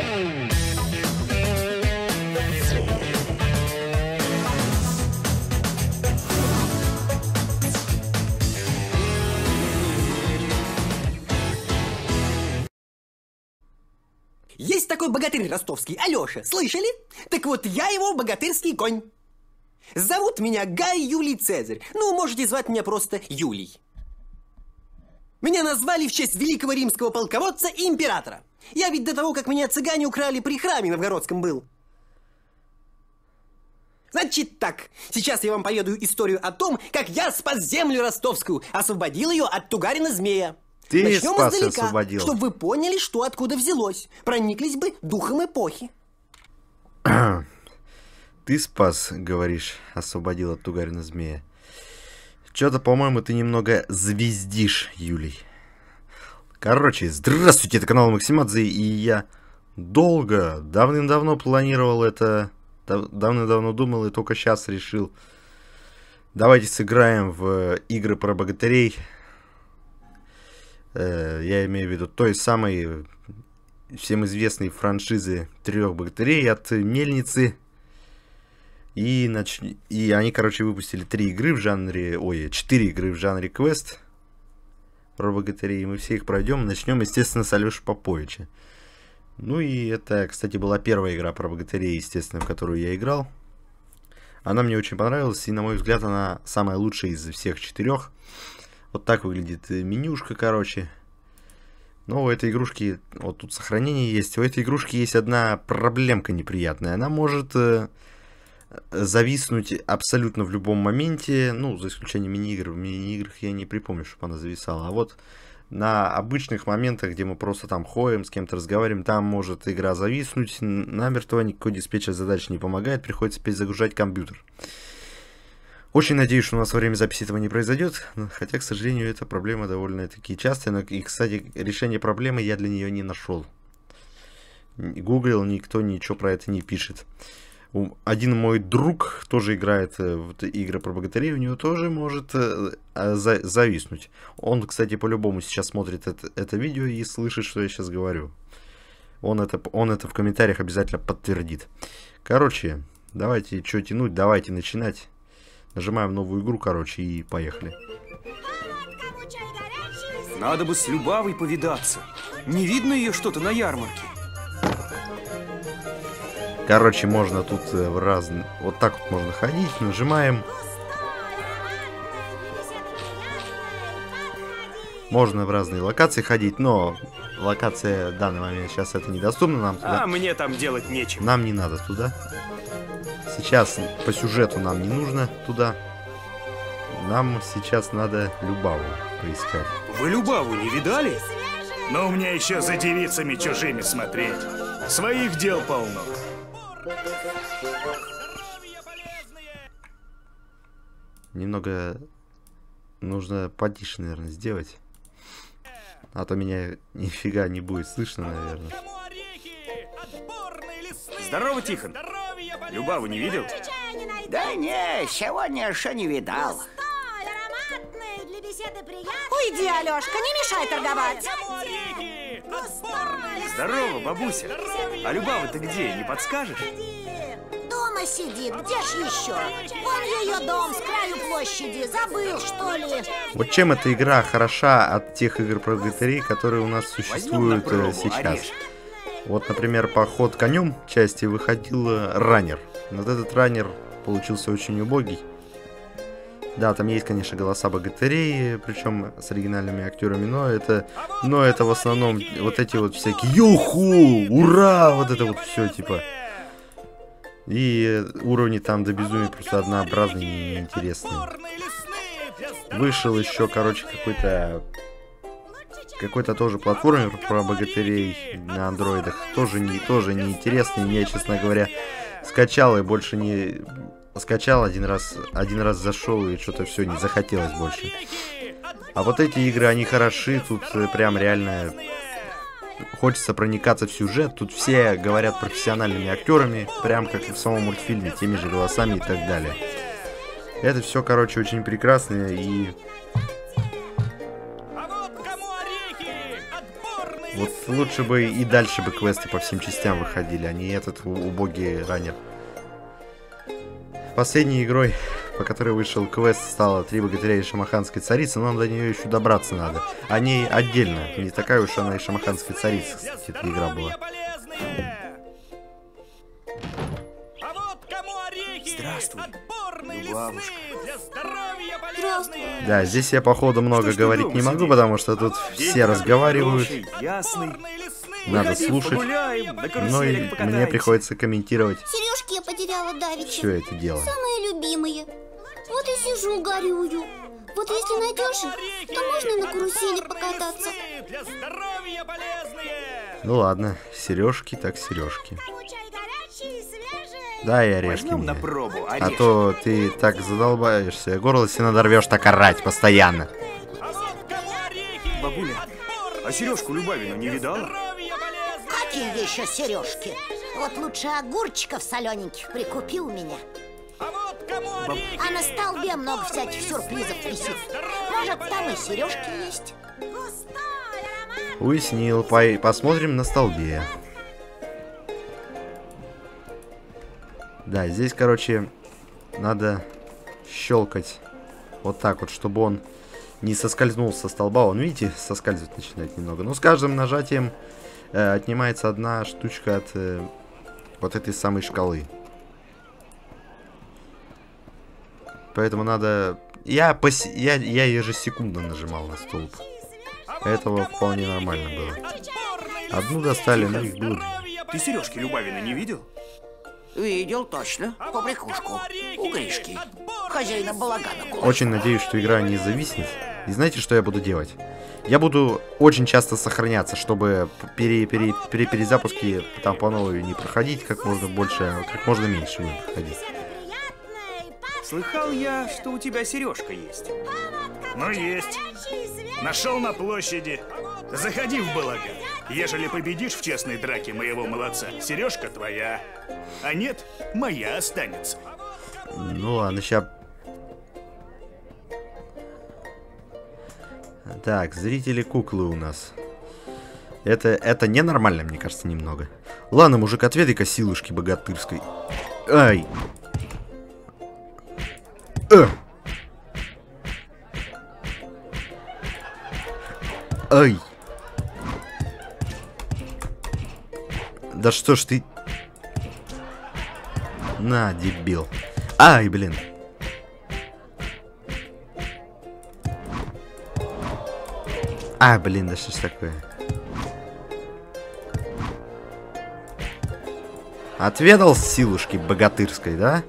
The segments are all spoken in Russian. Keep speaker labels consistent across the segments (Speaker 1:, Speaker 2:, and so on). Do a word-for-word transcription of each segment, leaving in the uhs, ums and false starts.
Speaker 1: Есть такой богатырь ростовский, Алёша, слышали? Так вот, я его богатырский конь. Зовут меня Гай Юлий Цезарь. Ну, можете звать меня просто Юлий. Меня назвали в честь великого римского полководца и императора. Я ведь до того, как меня цыгане украли, при храме новгородском был. Значит так, сейчас я вам поведаю историю о том, как я спас землю ростовскую, освободил ее от тугарина-змея.
Speaker 2: Ты
Speaker 1: Начнем
Speaker 2: спас и
Speaker 1: издалека,
Speaker 2: освободил.
Speaker 1: чтобы вы поняли, что откуда взялось. Прониклись бы духом эпохи.
Speaker 2: Ты спас, говоришь, освободил от тугарина змея. Чё-то, по-моему, ты немного звездишь, Юлий. Короче, здравствуйте, это канал Максимадзе, и я долго, давным-давно планировал это, давным-давно думал и только сейчас решил. Давайте сыграем в игры про богатырей. Я имею в виду той самой всем известной франшизы трех богатырей от Мельницы. И, нач... и они, короче, выпустили три игры в жанре... Ой, четыре игры в жанре квест про богатырей. Мы все их пройдем. Начнем, естественно, с Алёши Поповича. Ну и это, кстати, была первая игра про богатырей, естественно, в которую я играл. Она мне очень понравилась, и, на мой взгляд, она самая лучшая из всех четырех. Вот так выглядит менюшка, короче. Но у этой игрушки... Вот тут сохранение есть. У этой игрушки есть одна проблемка неприятная. Она может... зависнуть абсолютно в любом моменте, ну, за исключением мини-игр. В мини-играх я не припомню, чтобы она зависала. А вот на обычных моментах, где мы просто там ходим, с кем-то разговариваем, там может игра зависнуть намертво, никакой диспетчер задач не помогает, приходится перезагружать компьютер. Очень надеюсь, что у нас во время записи этого не произойдет, хотя, к сожалению, эта проблема довольно-таки частая. И, кстати, решение проблемы я для нее не нашел. Гуглил, никто ничего про это не пишет. Один мой друг тоже играет в игры про богатырей, у него тоже может за зависнуть. Он, кстати, по-любому сейчас смотрит это, это видео и слышит, что я сейчас говорю. Он это, он это в комментариях обязательно подтвердит. Короче, давайте, что тянуть, давайте начинать. Нажимаем новую игру, короче, и поехали.
Speaker 3: Надо бы с Любавой повидаться. Не видно ее что-то на ярмарке.
Speaker 2: Короче, можно тут в разные... Вот так вот можно ходить, нажимаем. Можно в разные локации ходить, но локация в данный момент сейчас это недоступна нам туда.
Speaker 3: А мне там делать нечего.
Speaker 2: Нам не надо туда. Сейчас по сюжету нам не нужно туда. Нам сейчас надо Любаву поискать.
Speaker 3: Вы Любаву не видали?
Speaker 4: Но у меня еще за девицами чужими смотреть. Своих дел полно.
Speaker 2: Немного нужно потише, наверное, сделать. А то меня нифига не будет слышно, наверное.
Speaker 3: Здорово, Тихон. Любаву не видел?
Speaker 5: Да не, сегодня еще не видал.
Speaker 6: Уйди, Алёшка, не мешай торговать.
Speaker 3: Здорово, бабуся. А Любава-то где, не подскажешь?
Speaker 6: Дома сидит, где ж еще? Вон ее дом с краю площади, забыл, что ли?
Speaker 2: Вот чем эта игра хороша от тех игр про богатырей, которые у нас существуют сейчас. Вот, например, поход конем части выходил раннер. Вот этот раннер получился очень убогий. Да, там есть, конечно, голоса богатырей, причем с оригинальными актерами, но это, но это в основном вот эти вот всякие юху, ура, вот это вот все типа. И уровни там до безумия просто однообразные и неинтересные. Вышел еще, короче, какой-то какой-то тоже платформер про богатырей на андроидах, тоже не тоже неинтересный. Я, честно говоря, скачал и больше не скачал один раз, один раз зашел и что-то все не захотелось больше. А вот эти игры, они хороши, тут прям реально хочется проникаться в сюжет. Тут все говорят профессиональными актерами, прям как и в самом мультфильме, теми же голосами и так далее. Это все, короче, очень прекрасно и... Вот лучше бы и дальше бы квесты по всем частям выходили, а не этот убогий раннер. Последней игрой, по которой вышел квест, стала «Три богатыря и шамаханская царица», но нам до нее еще добраться надо. О ней отдельно, не такая уж она и шамаханская царица, кстати, эта игра была.
Speaker 3: Здравствуй, бабушка.
Speaker 6: Здравствуй.
Speaker 2: Да, здесь я, походу, много
Speaker 3: Что ж ты
Speaker 2: говорить
Speaker 3: дома
Speaker 2: не могу,
Speaker 3: сидишь?
Speaker 2: потому что тут все разговаривают,
Speaker 3: Хороший, ясный.
Speaker 2: надо
Speaker 3: Выходи,
Speaker 2: слушать,
Speaker 3: погуляем, на
Speaker 2: но и
Speaker 3: каруселях
Speaker 2: мне
Speaker 3: покатаемся.
Speaker 2: приходится комментировать
Speaker 6: Сережки я потеряла давеча.
Speaker 2: все это дело.
Speaker 6: Самые любимые. Вот и сижу, горюю. Вот если найдешь их, то можно на карусели покататься.
Speaker 4: Для здоровья полезные!
Speaker 2: Ну ладно, сережки так сережки. Дай орешки
Speaker 3: Возьмем на
Speaker 2: мне.
Speaker 3: пробу
Speaker 2: А
Speaker 3: орешек.
Speaker 2: то ты так задолбаешься, горло себе надорвешь так орать постоянно.
Speaker 3: Бабуля, а сережку Любавину не видала?
Speaker 6: Какие еще сережки? Вот лучше огурчиков солененьких прикупи у меня. А на столбе много всяких сюрпризов висит. Может, там и сережки есть.
Speaker 2: Уяснил, по- посмотрим на столбе. Да, здесь, короче, надо щелкать вот так вот, чтобы он не соскользнул со столба. Он, видите, соскальзывать начинает немного. Но с каждым нажатием э, отнимается одна штучка от э, вот этой самой шкалы. Поэтому надо... Я, пос... я, я ежесекундно нажимал на столб. Этого вполне нормально было. Одну достали, но их было...
Speaker 3: Ты сережки Любавина не видел?
Speaker 5: Видел точно, по прикушку. У Гришки, хозяина балагана.
Speaker 2: Очень надеюсь, что игра не зависнет. И знаете, что я буду делать? Я буду очень часто сохраняться, чтобы пере, пере, пере, перезапуски там по новой не проходить, как можно больше, а как можно меньше будем проходить.
Speaker 3: Слыхал я, что у тебя сережка есть.
Speaker 4: Ну, есть. Нашел на площади. Заходи в балаган. Ежели победишь в честной драке моего молодца, сережка твоя. А нет, моя останется.
Speaker 2: Ну ладно, сейчас... Так, зрители куклы у нас. Это, это ненормально, мне кажется, немного. Ладно, мужик, отведай-ка силушки богатырской. Ай! Э! Ай! Да что ж ты... На, дебил. Ай, блин. А, блин, да что ж такое? Отведал силушки богатырской, да?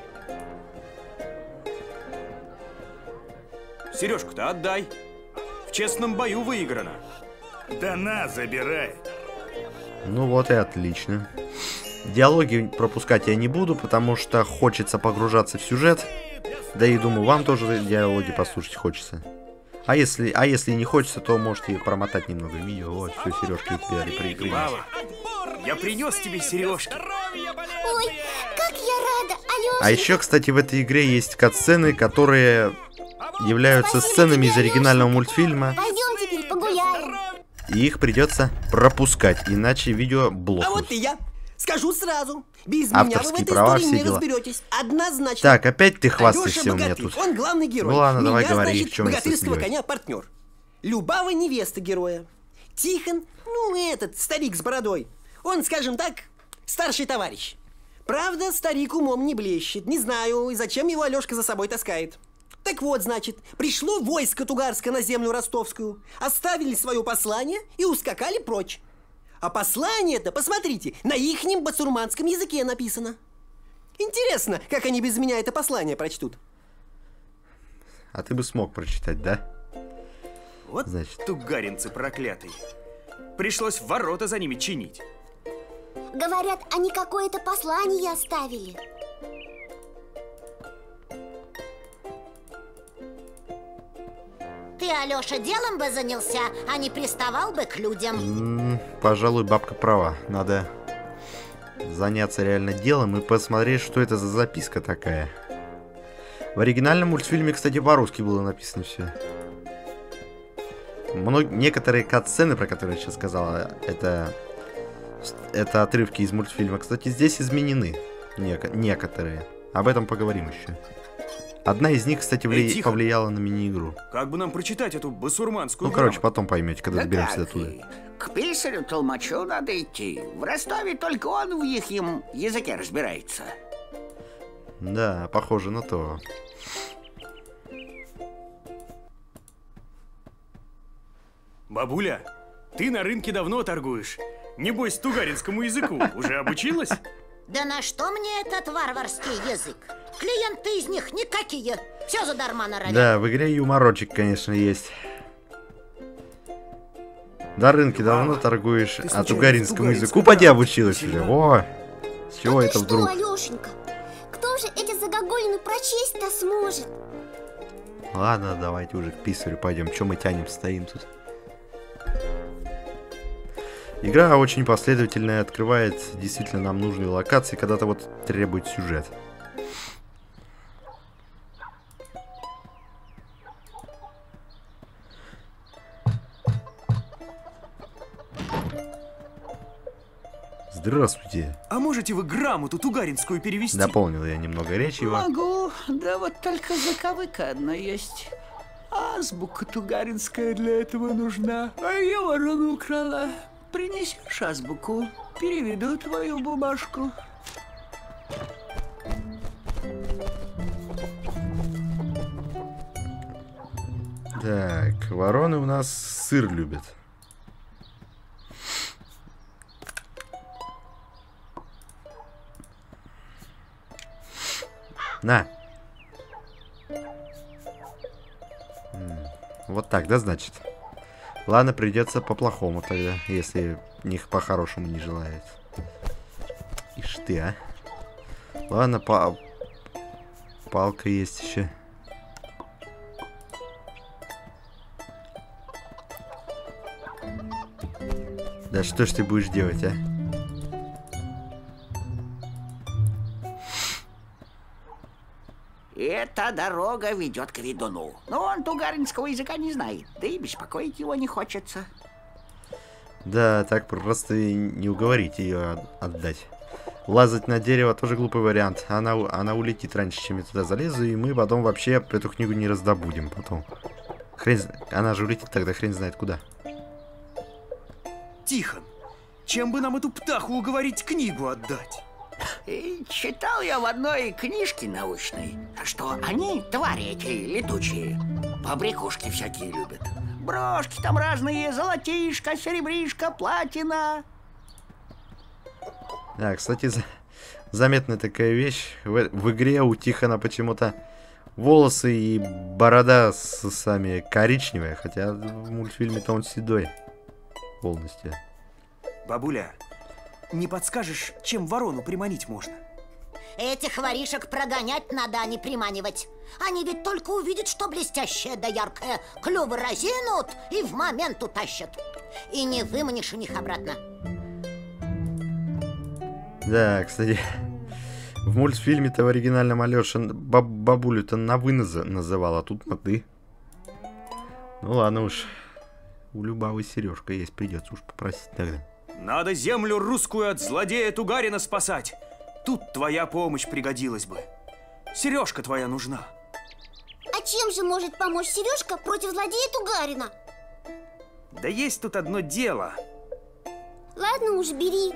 Speaker 3: Сережку-то отдай. В честном бою выиграно.
Speaker 4: Да на, забирай.
Speaker 2: Ну вот и отлично. Диалоги пропускать я не буду, потому что хочется погружаться в сюжет. Да и думаю, вам тоже диалоги послушать хочется. А если, а если не хочется, то можете промотать немного видео. Вот, все, сережки теперь прикрылись.
Speaker 3: Мама, я принес тебе сережки.
Speaker 6: Ой, как я рада, Алёша.
Speaker 2: А еще, кстати, в этой игре есть катсцены, которые являются сценами из оригинального мультфильма.
Speaker 6: Пойдем теперь погуляем.
Speaker 2: И их придется пропускать, иначе видео
Speaker 1: А
Speaker 2: блокнут.
Speaker 1: вот и я. Скажу сразу. Без меня вы в
Speaker 2: Авторские
Speaker 1: этой
Speaker 2: права,
Speaker 1: истории
Speaker 2: все
Speaker 1: не
Speaker 2: дела.
Speaker 1: разберетесь. Однозначно.
Speaker 2: Так, опять ты
Speaker 1: Алёша
Speaker 2: хвастаешься у меня
Speaker 1: богатырь,
Speaker 2: тут.
Speaker 1: он главный герой.
Speaker 2: Ну ладно, давай
Speaker 1: Меня,
Speaker 2: говори,
Speaker 1: значит,
Speaker 2: в чем я
Speaker 1: богатырского
Speaker 2: смеюсь.
Speaker 1: коня партнер. Любава невеста героя. Тихон, ну этот, старик с бородой. Он, скажем так, старший товарищ. Правда, старик умом не блещет. Не знаю, и зачем его Алёшка за собой таскает. Так вот, значит, пришло войско тугарское на землю ростовскую, оставили свое послание и ускакали прочь. А послание-то, посмотрите, на ихнем басурманском языке написано. Интересно, как они без меня это послание прочтут.
Speaker 2: А ты бы смог прочитать, да?
Speaker 3: Вот
Speaker 2: Значит.
Speaker 3: тугаринцы проклятые. Пришлось ворота за ними чинить.
Speaker 6: Говорят, они какое-то послание оставили. Ты, Алёша, делом бы занялся, а не приставал бы к людям.
Speaker 2: М, пожалуй, бабка права. Надо заняться реально делом и посмотреть, что это за записка такая. В оригинальном мультфильме, кстати, по-русски было написано все. Мног... Некоторые кат-сцены, про которые я сейчас сказала, это... это отрывки из мультфильма. Кстати, здесь изменены Нек... некоторые. Об этом поговорим еще. Одна из них, кстати, вли...
Speaker 3: Эй,
Speaker 2: повлияла на мини-игру.
Speaker 3: Как бы нам прочитать эту басурманскую
Speaker 2: Ну, короче,
Speaker 3: грамоту?
Speaker 2: потом поймете, когда
Speaker 5: Да
Speaker 2: доберемся
Speaker 5: как
Speaker 2: до туда.
Speaker 5: и? К писарю-толмачу надо идти. В Ростове только он в ихнем языке разбирается.
Speaker 2: Да, похоже на то.
Speaker 3: Бабуля, ты на рынке давно торгуешь. Небось, тугаринскому языку уже обучилась?
Speaker 6: Да на что мне этот варварский язык? Клиенты из них никакие. Все задарма норовят.
Speaker 2: Да, в игре юморочек, конечно, есть. На рынке давно торгуешь,
Speaker 3: ты
Speaker 2: а
Speaker 3: случайно
Speaker 2: тугаринскому
Speaker 3: тугаринскую
Speaker 2: языку поди
Speaker 3: грамоту
Speaker 2: обучилась уже.
Speaker 3: учила?
Speaker 2: О, с чего
Speaker 7: А
Speaker 2: это
Speaker 7: ты что,
Speaker 2: вдруг?
Speaker 7: Алешенька? Кто же эти загогулины прочесть-то сможет?
Speaker 2: Ладно, давайте уже к писарю пойдем. Че мы тянем, стоим тут? Игра очень последовательная, открывает действительно нам нужные локации, когда-то вот требует сюжет. Здравствуйте.
Speaker 3: А можете вы грамоту тугаринскую перевести?
Speaker 2: Дополнил я немного речи его.
Speaker 5: Могу, да вот только заковыка одна есть. Азбука тугаринская для этого нужна. А я ворону украла. Принесешь азбуку, переведу твою бумажку.
Speaker 2: Так, вороны у нас сыр любят. На. М, Вот так, да, значит? Ладно, придется по-плохому тогда, если них по-хорошему не желает. Ишь ты, а. Ладно, па... палка есть еще. Да что ж ты будешь делать, а?
Speaker 5: Эта дорога ведет к ведуну. Но он тугаринского языка не знает, да и беспокоить его не хочется.
Speaker 2: Да, так просто и не уговорить ее отдать. Лазать на дерево тоже глупый вариант. Она, она улетит раньше, чем я туда залезу, и мы потом вообще эту книгу не раздобудем потом. Хрен, она же улетит тогда хрен знает куда.
Speaker 3: Тихон, чем бы нам эту птаху уговорить книгу отдать?
Speaker 5: И читал я в одной книжке научной, что они, твари эти летучие, побрякушки всякие любят. Брошки там разные, золотишко, серебришко, платина.
Speaker 2: Да, кстати, за... заметная такая вещь. В, в игре у Тихона почему-то волосы и борода с сами коричневые, хотя в мультфильме-то он седой полностью.
Speaker 3: Бабуля, не подскажешь, чем ворону приманить можно?
Speaker 6: Этих воришек прогонять надо, а не приманивать. Они ведь только увидят, что блестящее да яркое, клювы разинут и в момент утащат. И не выманишь у них обратно.
Speaker 2: Да, кстати, в мультфильме-то в оригинальном Алёша баб бабулю-то на «вы» наз называл, а тут на «ты». Ну ладно уж, у Любавы сережка есть, придется уж попросить тогда.
Speaker 3: Надо землю русскую от злодея Тугарина спасать. Тут твоя помощь пригодилась бы. Сережка твоя нужна.
Speaker 7: А чем же может помочь Сережка против злодея Тугарина?
Speaker 3: Да есть тут одно дело.
Speaker 7: Ладно уж, бери.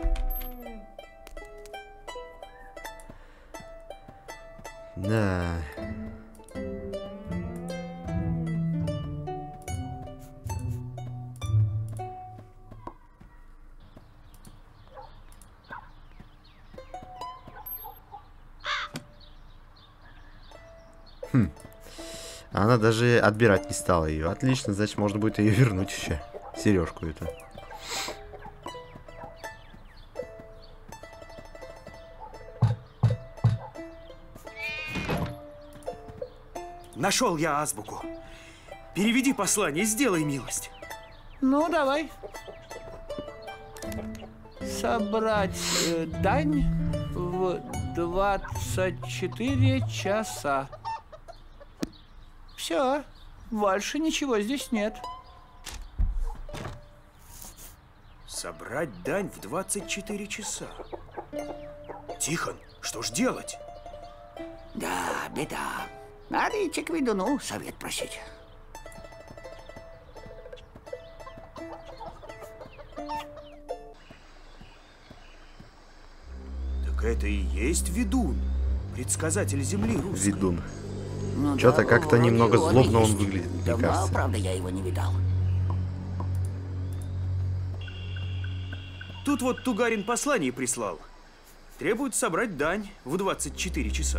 Speaker 2: Да. Хм. Она даже отбирать не стала ее. Отлично, значит, можно будет ее вернуть еще. Сережку эту.
Speaker 3: Нашел я азбуку. Переведи послание, сделай милость.
Speaker 5: Ну, давай. Собрать э, дань в двадцать четыре часа. Все, больше ничего здесь нет.
Speaker 3: Собрать дань в двадцать четыре часа. Тихон, что ж делать?
Speaker 5: Да, беда. Надо идти к ведуну совет просить.
Speaker 3: Так это и есть ведун, предсказатель земли русской.
Speaker 2: Ведун.
Speaker 5: Ну,
Speaker 2: Что-то
Speaker 5: да,
Speaker 2: как-то
Speaker 5: вроде
Speaker 2: немного
Speaker 5: он
Speaker 2: злобно он
Speaker 5: есть.
Speaker 2: выглядит, мне
Speaker 5: Давно,
Speaker 2: кажется.
Speaker 5: правда, я его не видал.
Speaker 3: Тут вот Тугарин послание прислал. Требует собрать дань в двадцать четыре часа.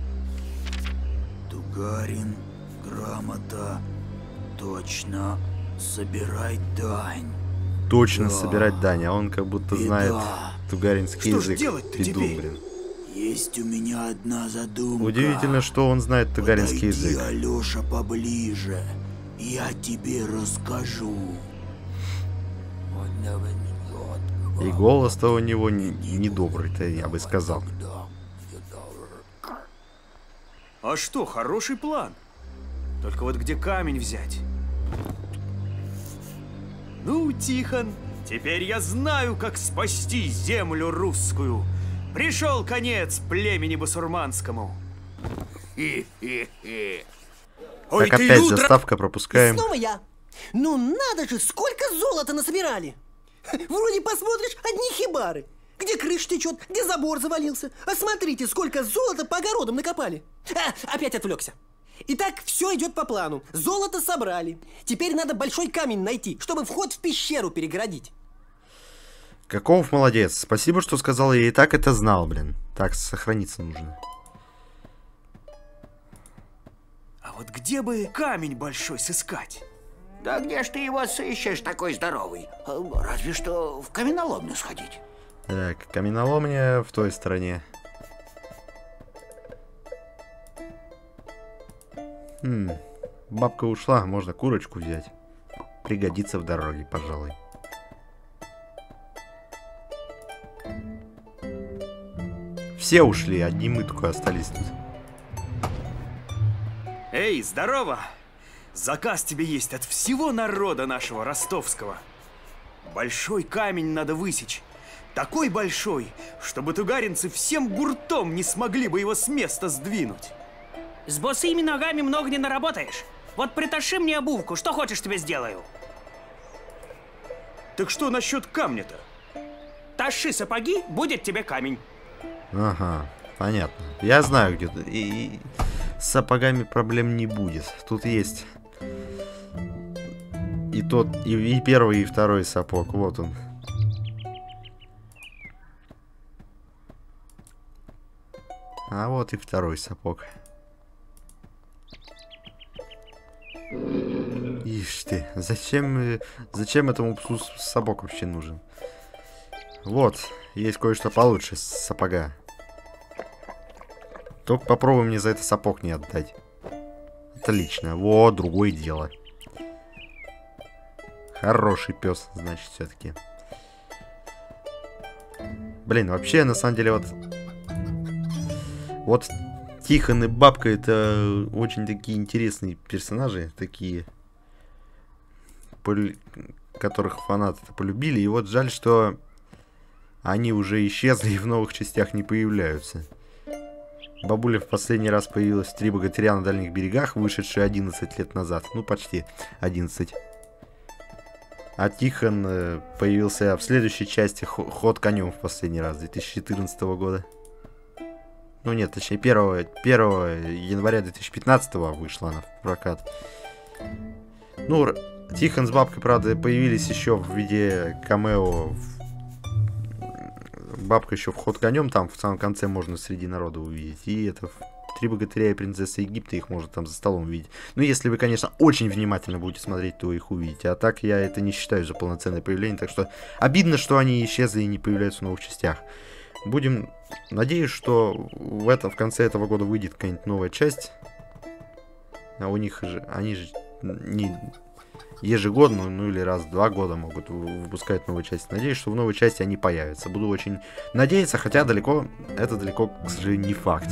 Speaker 8: Тугарин, грамота, точно, собирай дань.
Speaker 2: Точно
Speaker 8: Да.
Speaker 2: собирать дань, а он как будто
Speaker 8: Беда.
Speaker 2: знает тугаринский
Speaker 3: Что ж
Speaker 2: язык.
Speaker 3: делать-то
Speaker 2: Ведун,
Speaker 3: теперь?
Speaker 2: блин.
Speaker 8: Есть у меня одна задумка.
Speaker 2: Удивительно, что он знает тугаринский
Speaker 8: Подойди,
Speaker 2: язык.
Speaker 8: Алёша, поближе. Я тебе расскажу.
Speaker 2: И голос-то у него недобрый-то, я бы сказал.
Speaker 3: А что, хороший план. Только вот где камень взять? Ну, Тихон, теперь я знаю, как спасти землю русскую. Пришел конец племени басурманскому.
Speaker 5: Хе-хе-хе.
Speaker 3: Ой,
Speaker 2: Так,
Speaker 3: ты,
Speaker 2: опять
Speaker 3: Людра!
Speaker 2: заставка, пропускаем.
Speaker 1: Снова я. Ну надо же, сколько золота насобирали. Вроде посмотришь, одни хибары. Где крыша течет, где забор завалился. А смотрите, сколько золота по огородам накопали. А, опять отвлекся. Итак, все идет по плану. Золото собрали. Теперь надо большой камень найти, чтобы вход в пещеру перегородить.
Speaker 2: Каков молодец. Спасибо, что сказал, я и так это знал, блин. Так, сохраниться нужно.
Speaker 3: А вот где бы камень большой сыскать?
Speaker 5: Да где ж ты его сыщешь, такой здоровый? Э, Разве что в каменоломню сходить.
Speaker 2: Так, каменоломня в той стороне. Хм, бабка ушла, можно курочку взять. Пригодится в дороге, пожалуй. Все ушли, одни мы только остались тут.
Speaker 3: Эй, здорово! Заказ тебе есть от всего народа нашего ростовского. Большой камень надо высечь. Такой большой, чтобы тугаринцы всем гуртом не смогли бы его с места сдвинуть.
Speaker 9: С босыми ногами много не наработаешь. Вот притащи мне обувку, что хочешь тебе сделаю.
Speaker 3: Так что насчет камня-то?
Speaker 9: Тащи сапоги, будет тебе камень.
Speaker 2: Ага, понятно. Я знаю где-то. И, и с сапогами проблем не будет. Тут есть и тот, и, и первый, и второй сапог. Вот он. А вот и второй сапог. Ишь ты, зачем, э, зачем этому псу сапог вообще нужен? Вот, есть кое-что получше с сапога. Только попробуй мне за это сапог не отдать. Отлично, вот, другое дело. Хороший пес, значит, все-таки. Блин, вообще, на самом деле, вот... Вот Тихон и Бабка — это очень такие интересные персонажи, такие, которых фанаты полюбили. И вот жаль, что они уже исчезли и в новых частях не появляются. Бабуля в последний раз появилась в «Три богатыря на дальних берегах», вышедшие одиннадцать лет назад. Ну, почти одиннадцать. А Тихон появился в следующей части «Ход конем» в последний раз, две тысячи четырнадцатого года. Ну нет, точнее, первого января две тысячи пятнадцатого вышла она в прокат. Ну, Тихон с Бабкой, правда, появились еще в виде камео. Бабка еще в «Ход конем», там в самом конце можно среди народа увидеть. И это «Три богатыря» и «Принцесса Египта», их можно там за столом увидеть. Ну, если вы, конечно, очень внимательно будете смотреть, то их увидите. А так я это не считаю за полноценное появление. Так что обидно, что они исчезли и не появляются в новых частях. Будем... Надеюсь, что в, это, в конце этого года выйдет какая-нибудь новая часть. А у них же... Они же не ежегодно, ну или раз в два года могут выпускать новую часть. Надеюсь, что в новой части они появятся. Буду очень надеяться, хотя далеко... Это далеко, к сожалению, не факт.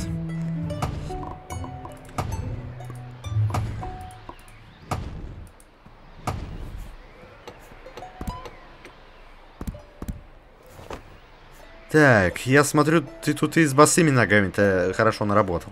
Speaker 2: Так, я смотрю, ты тут и с босыми ногами-то хорошо наработал.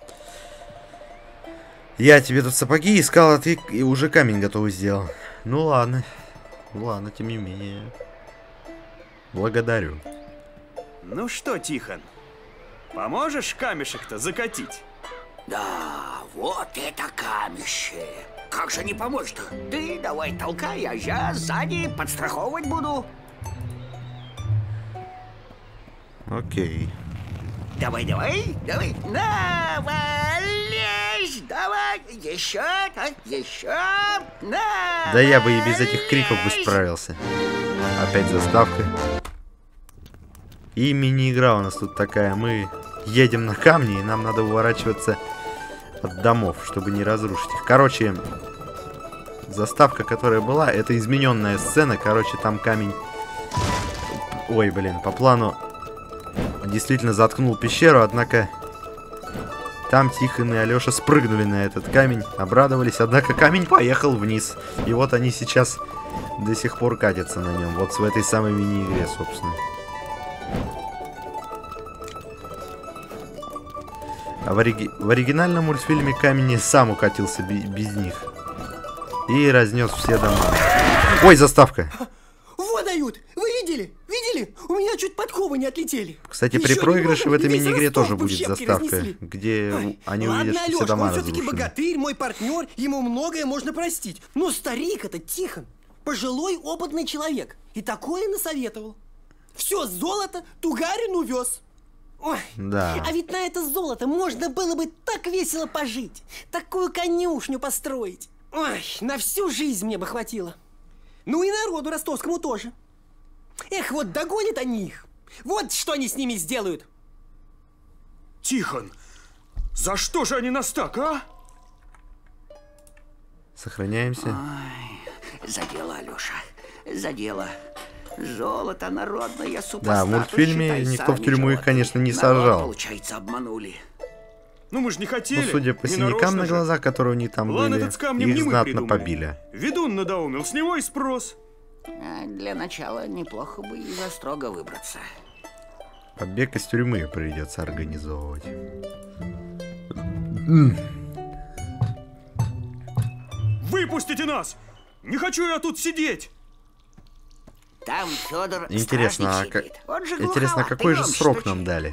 Speaker 2: Я тебе тут сапоги искал, а ты и уже камень готовый сделал. Ну ладно. Ладно, тем не менее. Благодарю.
Speaker 3: Ну что, Тихон, поможешь камешек-то закатить?
Speaker 5: Да, вот это камище. Как же не помочь-то? Ты давай толкай, а я сзади подстраховывать буду.
Speaker 2: Окей.
Speaker 5: Давай, давай, давай. Навались, давай. Еще, еще. Навались.
Speaker 2: Да я бы и без этих криков бы справился. Опять заставка. И мини-игра у нас тут такая. Мы едем на камни, и нам надо уворачиваться от домов, чтобы не разрушить их. Короче, заставка, которая была, это измененная сцена. Короче, там камень... Ой, блин, по плану действительно заткнул пещеру, однако там Тихон и Алёша спрыгнули на этот камень, обрадовались, однако камень поехал вниз. И вот они сейчас до сих пор катятся на нем. Вот в этой самой мини-игре, собственно. А в, ориги... в оригинальном мультфильме камень сам укатился без них. И разнес все дома. Ой, заставка!
Speaker 1: Вот дают! Вы видели? Видели? У меня чуть подковы не отлетели.
Speaker 2: Кстати, при
Speaker 1: Еще
Speaker 2: проигрыше
Speaker 1: немного,
Speaker 2: в этой
Speaker 1: весь
Speaker 2: мини-игре
Speaker 1: Ростов
Speaker 2: тоже
Speaker 1: бы в
Speaker 2: будет
Speaker 1: щепки
Speaker 2: заставка,
Speaker 1: разнесли.
Speaker 2: где
Speaker 1: Ой,
Speaker 2: они
Speaker 1: ладно,
Speaker 2: увидят, что
Speaker 1: Алёшка,
Speaker 2: все дома
Speaker 1: он все-таки
Speaker 2: разрушены.
Speaker 1: богатырь, мой партнер, ему многое можно простить. Но старик этот Тихон, пожилой опытный человек, и такое насоветовал. Все золото Тугарин увез. Ой,
Speaker 2: Да.
Speaker 1: а ведь на это золото можно было бы так весело пожить, такую конюшню построить. Ой, на всю жизнь мне бы хватило. Ну и народу ростовскому тоже. Эх, вот догонят они их. Вот что они с ними сделают.
Speaker 3: Тихон, за что же они нас так, а?
Speaker 2: Сохраняемся.
Speaker 5: Ой, за дело, Алёша, за дело. Золото народное, супостату,
Speaker 2: Да, в мультфильме
Speaker 5: считай,
Speaker 2: никто в
Speaker 5: сами
Speaker 2: тюрьму их,
Speaker 5: животные.
Speaker 2: конечно, не
Speaker 5: Народ,
Speaker 2: сажал.
Speaker 5: получается, обманули.
Speaker 3: Ну мы же не хотели.
Speaker 2: Ну, судя по
Speaker 3: не
Speaker 2: синякам
Speaker 3: нарочно
Speaker 2: на
Speaker 3: же.
Speaker 2: глазах, которые у них там
Speaker 3: Ладно,
Speaker 2: были,
Speaker 3: этот с камнем не
Speaker 2: их
Speaker 3: мы
Speaker 2: знатно
Speaker 3: придумали.
Speaker 2: побили.
Speaker 3: Ведун надоумил, с него и спрос.
Speaker 5: А для начала неплохо бы из острога выбраться.
Speaker 2: Побег из тюрьмы придется организовывать.
Speaker 3: Выпустите нас! Не хочу я тут сидеть!
Speaker 5: Там Федор
Speaker 2: Интересно, а
Speaker 5: стражник
Speaker 2: ка-
Speaker 5: сидит. Он же
Speaker 2: Интересно, а
Speaker 5: глуховатый,
Speaker 2: какой же
Speaker 5: он
Speaker 2: срок
Speaker 5: штучный.
Speaker 2: нам дали?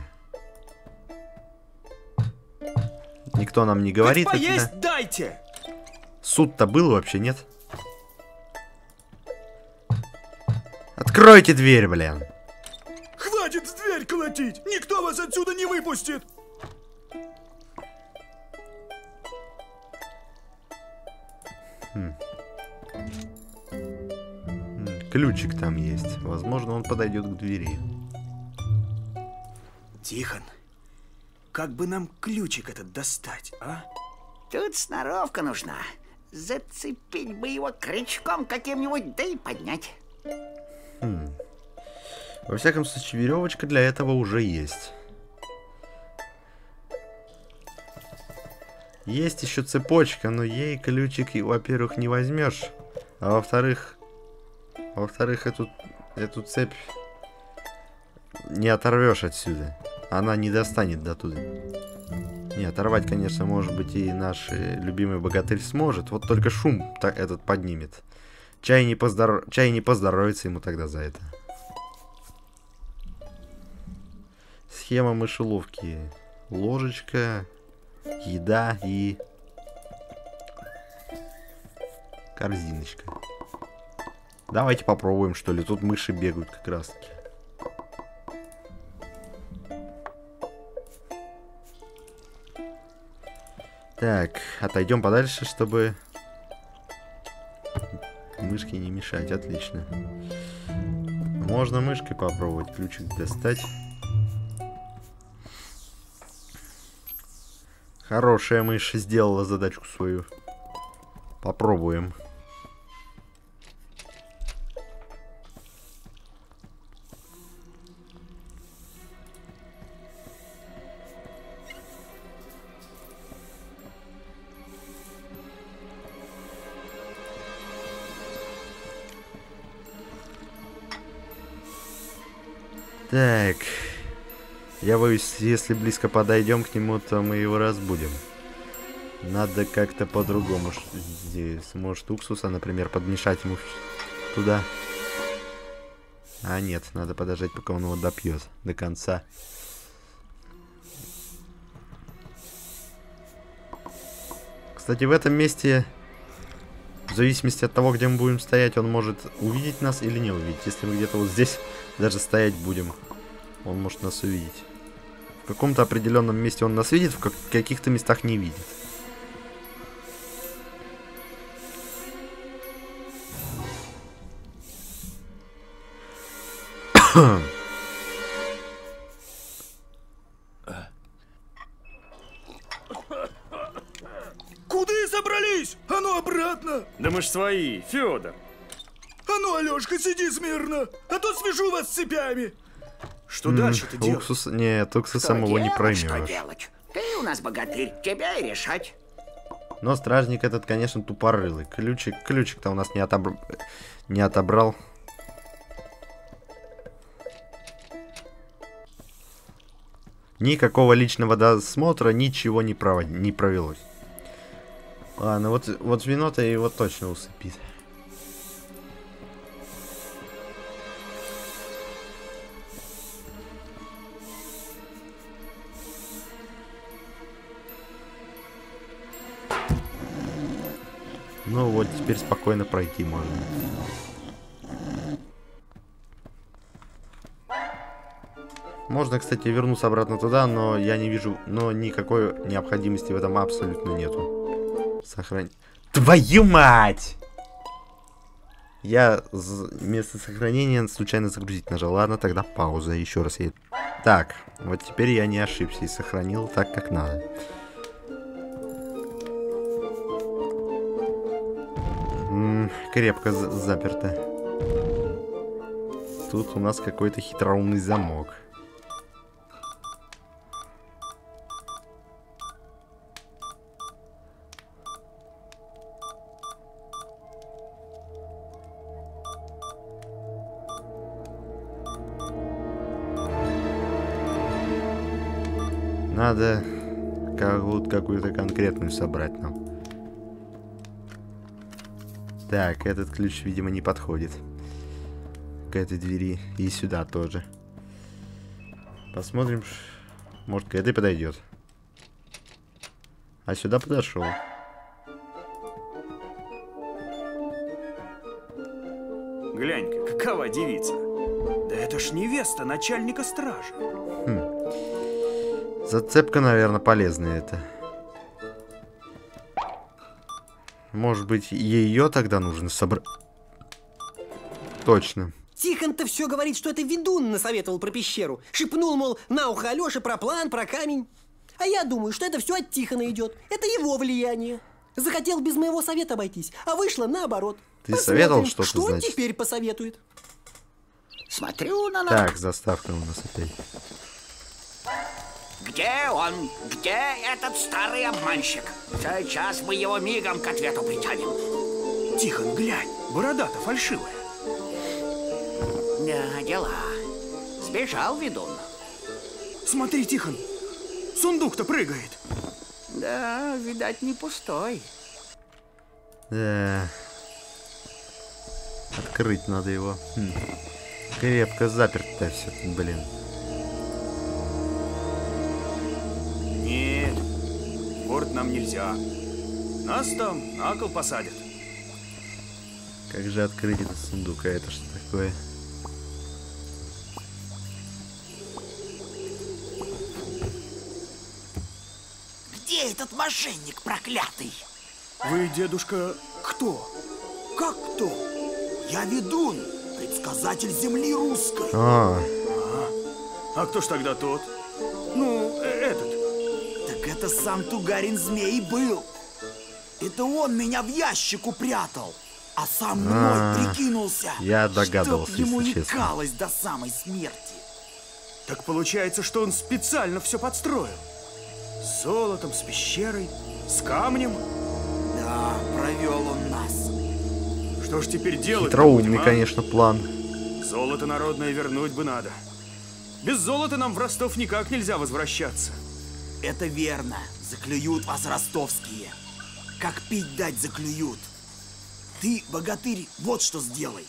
Speaker 2: Никто нам не
Speaker 3: Хоть
Speaker 2: говорит.
Speaker 3: поесть
Speaker 2: это-
Speaker 3: дайте!
Speaker 2: Суд-то был вообще, нет? Откройте дверь, блин!
Speaker 4: Хватит в дверь колотить! Никто вас отсюда не выпустит!
Speaker 2: Ключик там есть. Возможно, он подойдет к двери.
Speaker 3: Тихон, как бы нам ключик этот достать, а?
Speaker 5: Тут сноровка нужна. Зацепить бы его крючком каким-нибудь, да и поднять.
Speaker 2: Во всяком случае, веревочка для этого уже есть. Есть еще цепочка, но ей ключик, во-первых, не возьмешь. А во-вторых, во-вторых, эту, эту цепь не оторвешь отсюда. Она не достанет до туда. Не, оторвать, конечно, может быть, и наш э, любимый богатырь сможет. Вот только шум так этот поднимет. Чай не, поздор... Чай не поздоровится ему тогда за это. Схема мышеловки. Ложечка, еда и корзиночка. Давайте попробуем, что ли. Тут мыши бегают как раз таки. Так, отойдем подальше, чтобы мышке не мешать. Отлично. Можно мышкой попробовать ключик достать. Хорошая мышь сделала задачку свою. Попробуем. Так. Я боюсь, если близко подойдем к нему, то мы его разбудим. Надо как-то по-другому здесь. Может, уксуса, например, подмешать ему туда. А нет, надо подождать, пока он его допьет до конца. Кстати, в этом месте, в зависимости от того, где мы будем стоять, он может увидеть нас или не увидеть. Если мы где-то вот здесь даже стоять будем, он может нас увидеть. В каком-то определенном месте он нас видит, в каких-то местах не видит.
Speaker 4: Куда собрались? А ну обратно!
Speaker 3: Да мы ж свои, Федор.
Speaker 4: А ну, Алешка, сиди смирно, а то свяжу вас с цепями.
Speaker 3: Что дальше-то делать?
Speaker 2: Уксус... Нет, уксус
Speaker 5: Что
Speaker 2: самого не
Speaker 5: делать,
Speaker 2: проймешь.
Speaker 5: Что делать? Ты у нас богатырь, тебя и решать.
Speaker 2: Но стражник этот, конечно, тупорылый. Ключик, ключик-то у нас не, отобр... не отобрал. Никакого личного досмотра, ничего не, провод... не провелось. Ладно, вот, вот вино-то его точно усыпит. Ну вот, теперь спокойно пройти можно. Можно, кстати, вернуться обратно туда, но я не вижу, но никакой необходимости в этом абсолютно нету. Сохранить. Твою мать! Я вместо сохранения случайно загрузить нажал. Ладно, тогда пауза. Еще раз едет. Так, вот теперь я не ошибся и сохранил так, как надо. М-м, крепко заперто. Тут у нас какой-то хитроумный замок. Надо какую-то конкретную собрать нам. Так, этот ключ, видимо, не подходит к этой двери. И сюда тоже. Посмотрим. Может, к этой подойдет. А сюда подошел.
Speaker 3: Глянь-ка, какова девица. Да это ж невеста начальника стражи.
Speaker 2: Хм. Зацепка, наверное, полезная это. Может быть, ее тогда нужно собрать? Точно.
Speaker 1: Тихон-то все говорит, что это ведун насоветовал про пещеру. Шепнул, мол, на ухо Алёше про план, про камень. А я думаю, что это все от Тихона идет. Это его влияние. Захотел без моего совета обойтись, а вышло наоборот.
Speaker 2: Ты
Speaker 1: Посмотрим,
Speaker 2: советовал что-то,
Speaker 1: что он
Speaker 2: значит?
Speaker 1: теперь посоветует.
Speaker 5: Смотрю на нас.
Speaker 2: Так, заставка у нас опять.
Speaker 5: Где он? Где этот старый обманщик? Сейчас мы его мигом к ответу притянем.
Speaker 3: Тихон, глянь, борода-то фальшивая.
Speaker 5: Да, дела. Сбежал ведун.
Speaker 3: Смотри, Тихон, сундук-то прыгает.
Speaker 5: Да, видать, не пустой.
Speaker 2: Да. Открыть надо его. Хм. Крепко заперто все, блин.
Speaker 3: Нет, в город нам нельзя. Нас там на кол посадят.
Speaker 2: Как же открыть этот сундук? А это что такое?
Speaker 8: Где этот мошенник проклятый?
Speaker 3: Вы, дедушка, кто?
Speaker 8: Как кто? Я ведун, предсказатель земли русской.
Speaker 2: А,
Speaker 3: А кто ж тогда тот? Ну, э этот.
Speaker 8: Так это сам Тугарин Змей был. Это он меня в ящик упрятал, а сам мной
Speaker 2: А,
Speaker 8: прикинулся.
Speaker 2: я догадывался,
Speaker 8: чтоб ему
Speaker 2: если
Speaker 8: не
Speaker 2: честно.
Speaker 8: калось до самой смерти.
Speaker 3: Так получается, что он специально все подстроил. С золотом, с пещерой, с камнем.
Speaker 8: Да, провел он нас.
Speaker 3: Что ж теперь делать?
Speaker 2: хитроумный,
Speaker 3: будем, а?
Speaker 2: конечно, план.
Speaker 3: Золото народное вернуть бы надо. Без золота нам в Ростов никак нельзя возвращаться.
Speaker 8: Это верно. Заклюют вас ростовские. Как пить дать заклюют. Ты, богатырь, вот что сделай.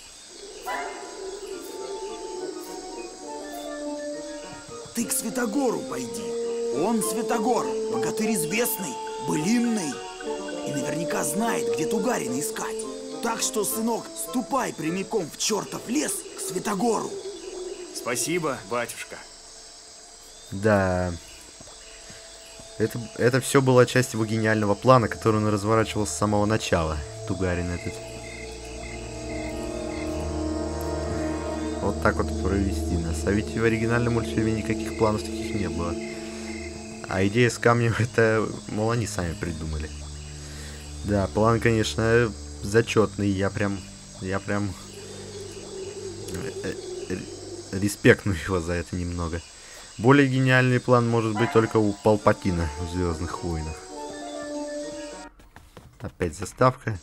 Speaker 8: Ты к Святогору пойди. Он Святогор, богатырь известный, былинный. И наверняка знает, где Тугарина искать. Так что, сынок, ступай прямиком в чертов лес к Святогору.
Speaker 3: Спасибо, батюшка.
Speaker 2: Да. Это, это все была часть его гениального плана, который он разворачивал с самого начала. Тугарин этот. Вот так вот провести нас. А ведь в оригинальном мультфильме никаких планов таких не было. А идея с камнем, это, мол, они сами придумали. Да, план, конечно, зачетный. Я прям... Я прям... респектную его за это немного. Более гениальный план может быть только у Палпатина в Звездных войнах. Опять заставка.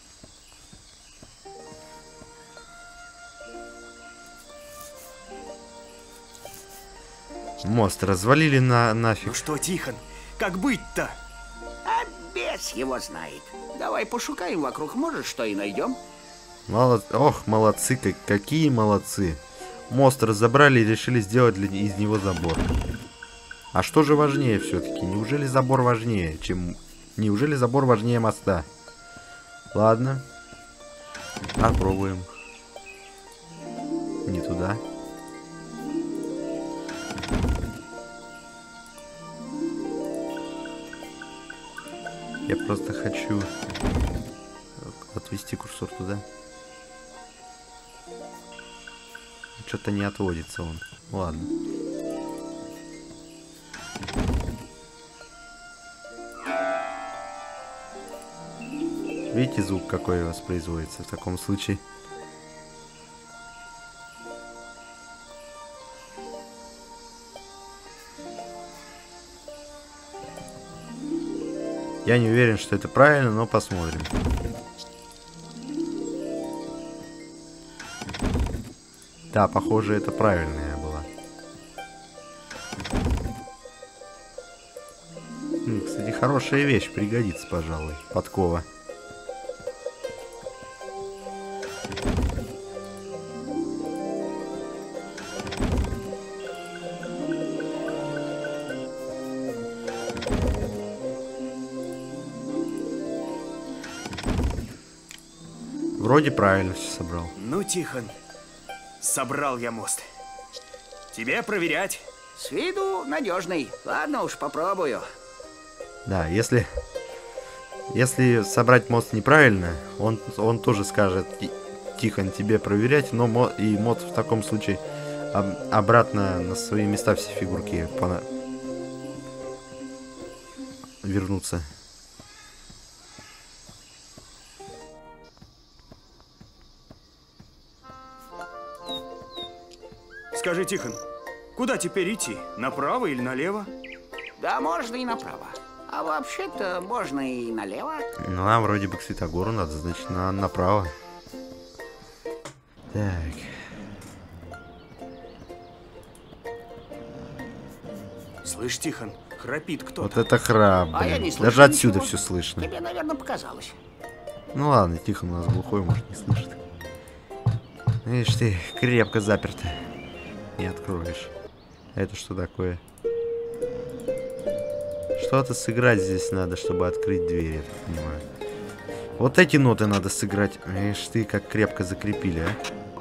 Speaker 2: Мост развалили на нафиг.
Speaker 3: Ну что, Тихон, как быть-то?
Speaker 5: А бес его знает. Давай пошукаем вокруг, может, что и найдем.
Speaker 2: Молод... Ох, молодцы, как... какие молодцы. Мост разобрали и решили сделать для... из него забор. А что же важнее все-таки? Неужели забор важнее, чем... Неужели забор важнее моста? Ладно. Попробуем. Не туда. Я просто хочу отвести курсор туда. Что-то не отводится он. Ладно. Видите, звук какой воспроизводится в таком случае? Я не уверен, что это правильно, но посмотрим. Да, похоже, это правильная была. Хм, кстати, хорошая вещь, пригодится, пожалуй. Подкова. Вроде правильно все собрал.
Speaker 3: Ну, Тихон, собрал я мост. Тебе проверять.
Speaker 5: С виду надежный. Ладно уж, попробую.
Speaker 2: Да, если... Если собрать мост неправильно, он, он тоже скажет: Тихон, тебе проверять, но мо, и мод в таком случае об, обратно на свои места все фигурки пона... вернутся.
Speaker 3: Скажи, Тихон, куда теперь идти? Направо или налево?
Speaker 5: Да, можно и направо. А вообще-то можно и налево.
Speaker 2: Ну, нам вроде бы к Святогору надо, значит, на направо. Так.
Speaker 3: Слышь, Тихон, храпит кто-то.
Speaker 2: Вот это храп,
Speaker 5: А я
Speaker 2: блин.
Speaker 5: не слышу
Speaker 2: Даже отсюда
Speaker 5: ничего.
Speaker 2: все слышно.
Speaker 5: Тебе, наверное, показалось.
Speaker 2: Ну ладно, Тихон у нас глухой, может, не слышит. Видишь ты, крепко заперто. Не откроешь. Это что такое? Что-то сыграть здесь надо, чтобы открыть дверь, я так понимаю. Вот эти ноты надо сыграть. Видишь ты, как крепко закрепили, а?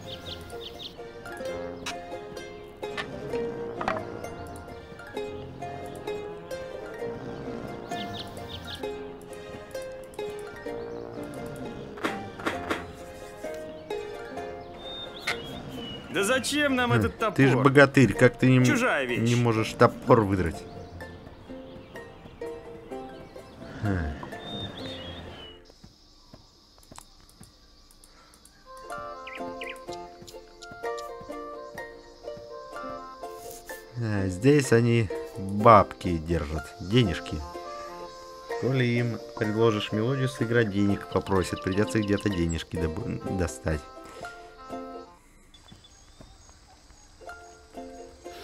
Speaker 3: Да зачем нам этот топор?
Speaker 2: Ты ж богатырь, как ты не,
Speaker 3: Чужая вещь.
Speaker 2: не можешь топор выдрать? А, здесь они бабки держат, денежки. Коли им предложишь мелодию сыграть, денег попросят, придется где-то денежки достать.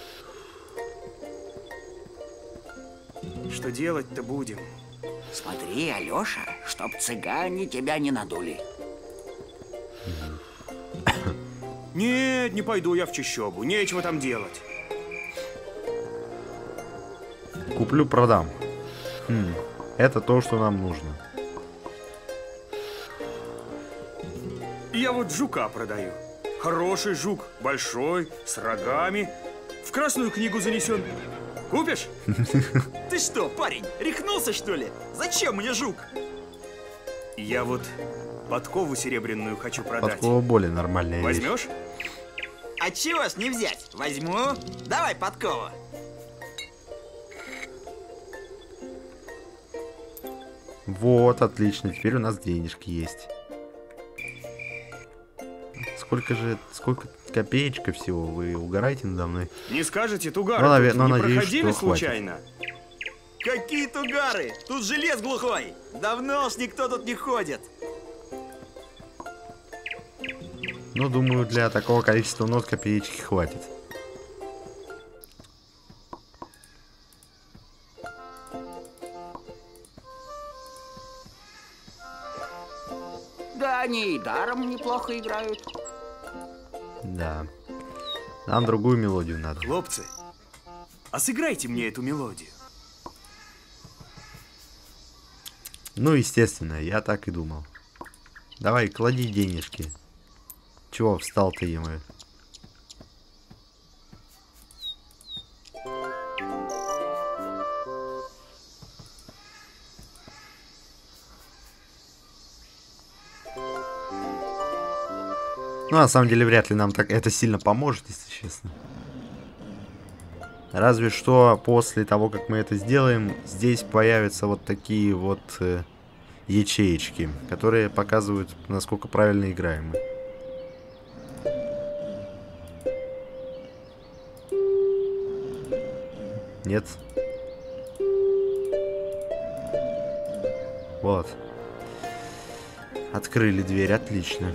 Speaker 3: Что делать-то будем?
Speaker 5: Смотри, Алёша, чтоб цыгане тебя не надули.
Speaker 3: Нет, не пойду я в чащобу. Нечего там делать.
Speaker 2: Куплю, продам. Хм, это то, что нам нужно.
Speaker 3: Я вот жука продаю. Хороший жук, большой, с рогами. В Красную книгу занесен. Купишь?
Speaker 8: Ты что, парень, рехнулся, что ли? Зачем мне жук?
Speaker 3: Я вот подкову серебряную хочу продать.
Speaker 2: Подкова более нормальная вещь.
Speaker 3: Возьмешь?
Speaker 8: А чего ж не взять? Возьму. Давай подкову.
Speaker 2: Вот, отлично. Теперь у нас денежки есть. Сколько же, сколько копеечка всего? Вы угораете надо мной?
Speaker 3: Не скажете, тугары
Speaker 2: ну, наве-
Speaker 3: тут
Speaker 2: ну,
Speaker 3: не
Speaker 2: надеюсь,
Speaker 3: проходили
Speaker 2: что
Speaker 3: случайно?
Speaker 8: Какие тугары? Тут же лес глухой. Давно уж никто тут не ходит.
Speaker 2: Ну, думаю, для такого количества нот копеечки хватит.
Speaker 5: Да они и даром неплохо играют.
Speaker 2: Да. Нам другую мелодию надо.
Speaker 3: Хлопцы, а сыграйте мне эту мелодию.
Speaker 2: Ну, естественно, я так и думал. Давай, клади денежки. Чего встал-то, ему? Ну, на самом деле, вряд ли нам так это сильно поможет, если честно. Разве что после того, как мы это сделаем, здесь появятся вот такие вот э, ячеечки, которые показывают, насколько правильно играем мы. Нет? Вот. Открыли дверь, отлично.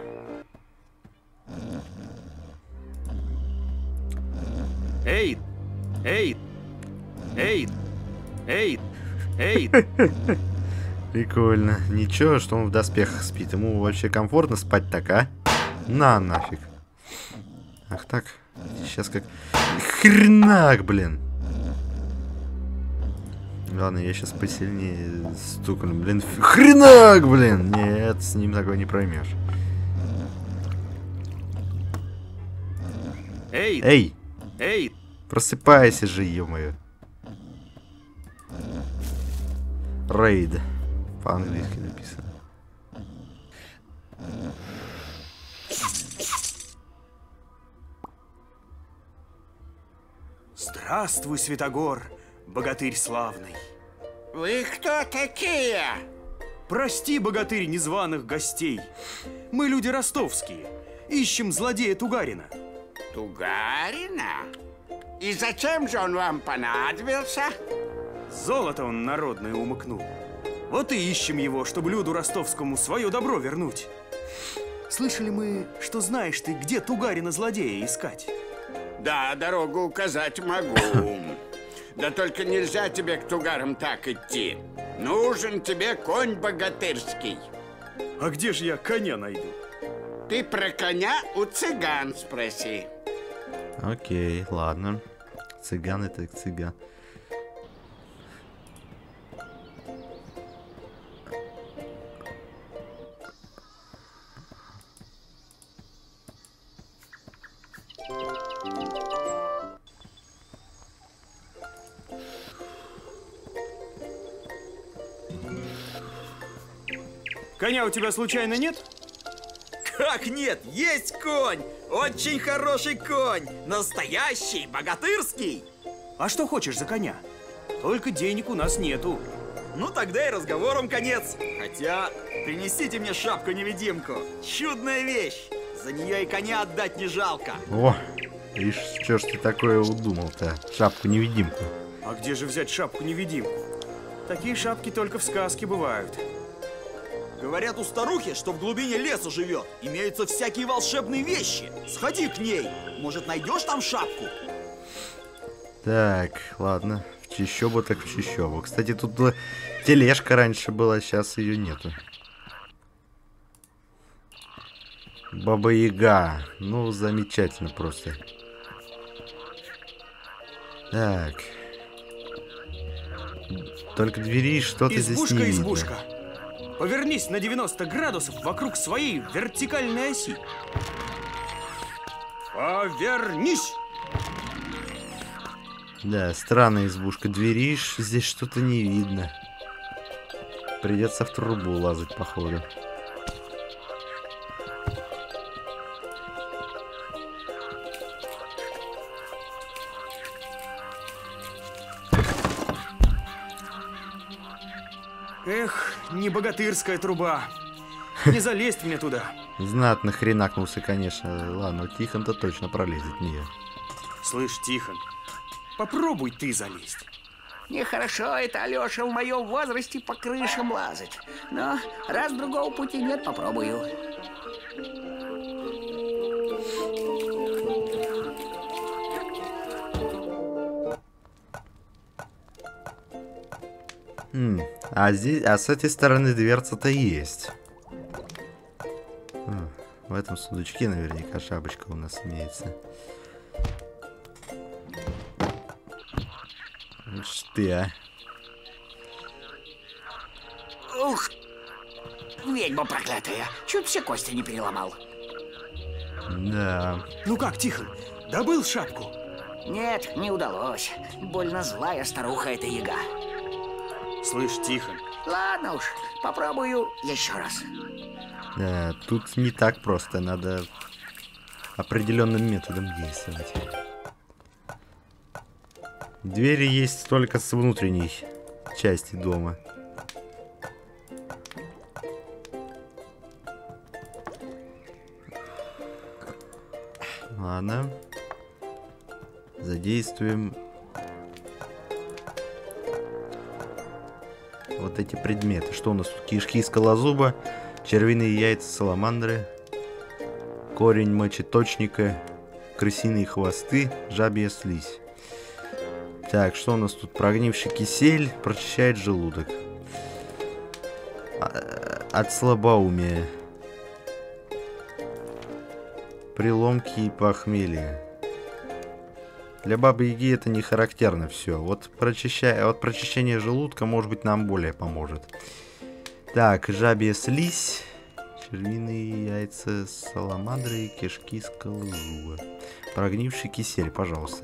Speaker 3: Эй! Эй! Эй! Эй! Эй!
Speaker 2: Прикольно. Ничего, что он в доспехах спит. Ему вообще комфортно спать так, а? На нафиг. Ах так. Сейчас как... Хренак, блин. Ладно, я сейчас посильнее стукну. Блин, хренак, блин. Нет, с ним такое не проймешь.
Speaker 3: Эй!
Speaker 2: Эй!
Speaker 3: Эй!
Speaker 2: Просыпайся же, ё-моё. Рейд. По-английски написано.
Speaker 3: Здравствуй, Святогор, богатырь славный.
Speaker 5: Вы кто такие?
Speaker 3: Прости, богатырь, незваных гостей. Мы люди ростовские. Ищем злодея Тугарина.
Speaker 5: Тугарина? И зачем же он вам понадобился?
Speaker 3: Золото он народное умыкнул. Вот и ищем его, чтобы люду ростовскому свое добро вернуть. Слышали мы, что знаешь ты, где Тугарина злодея искать?
Speaker 10: Да, дорогу указать могу. Да только нельзя тебе к тугарам так идти. Нужен тебе конь богатырский.
Speaker 3: А где же я коня найду?
Speaker 10: Ты про коня у цыган спроси.
Speaker 2: Окей, ладно. Цыган это цыган.
Speaker 3: Коня у тебя случайно нет?
Speaker 8: Как нет? Есть конь! Очень хороший конь! Настоящий, богатырский!
Speaker 3: А что хочешь за коня? Только денег у нас нету.
Speaker 8: Ну тогда и разговором конец. Хотя, принесите мне шапку-невидимку. Чудная вещь. За нее и коня отдать не жалко.
Speaker 2: О, ишь, что ж ты такое удумал-то? Шапку-невидимку.
Speaker 3: А где же взять шапку-невидимку? Такие шапки только в сказке бывают.
Speaker 8: Говорят у старухи, что в глубине леса живет. Имеются всякие волшебные вещи. Сходи к ней. Может, найдешь там шапку?
Speaker 2: Так, ладно. В чищобу так в чищобу. Кстати, тут была тележка раньше была, сейчас ее нету. Баба-яга. Ну, замечательно просто. Так. Только двери что-то здесь не видно.
Speaker 3: Избушка, повернись на девяносто градусов вокруг своей вертикальной оси. Повернись!
Speaker 2: Да, странная избушка. Двери здесь что-то не видно. Придется в трубу лазать, походу.
Speaker 3: Эх, не богатырская труба. Не залезть мне туда.
Speaker 2: Знатно хренакнулся, конечно. Ладно, Тихон-то точно пролезет в нее.
Speaker 3: Слышь, Тихон, попробуй ты залезть.
Speaker 5: Нехорошо это, Алёша, в моем возрасте по крышам лазать. Но раз другого пути нет, попробую.
Speaker 2: Хм, а здесь, а с этой стороны дверца-то есть. Хм, в этом сундучке наверняка шапочка у нас имеется. Что ты, а?
Speaker 5: Ух, ведьма проклятая, чуть все кости не переломал.
Speaker 2: Да.
Speaker 3: Ну как, Тихон, добыл шапку?
Speaker 5: Нет, не удалось. Больно злая старуха эта яга.
Speaker 3: Слышь, Тихон.
Speaker 5: Ладно уж, попробую еще раз.
Speaker 2: Да, тут не так просто, надо определенным методом действовать. Двери есть только с внутренней части дома. Ладно. Задействуем вот эти предметы. Что у нас тут? Кишки скалозуба, червиные яйца саламандры, корень мочеточника, крысиные хвосты, жабья слизь. Так, что у нас тут? Прогнивший кисель, прочищает желудок. От слабоумия. Приломки и похмелья. Для бабы-яги это не характерно все. Вот, прочищая, вот прочищение желудка, может быть, нам более поможет. Так, жабья слизь, червиные яйца саламандры, кишки скалозуба. Прогнивший кисель, пожалуйста.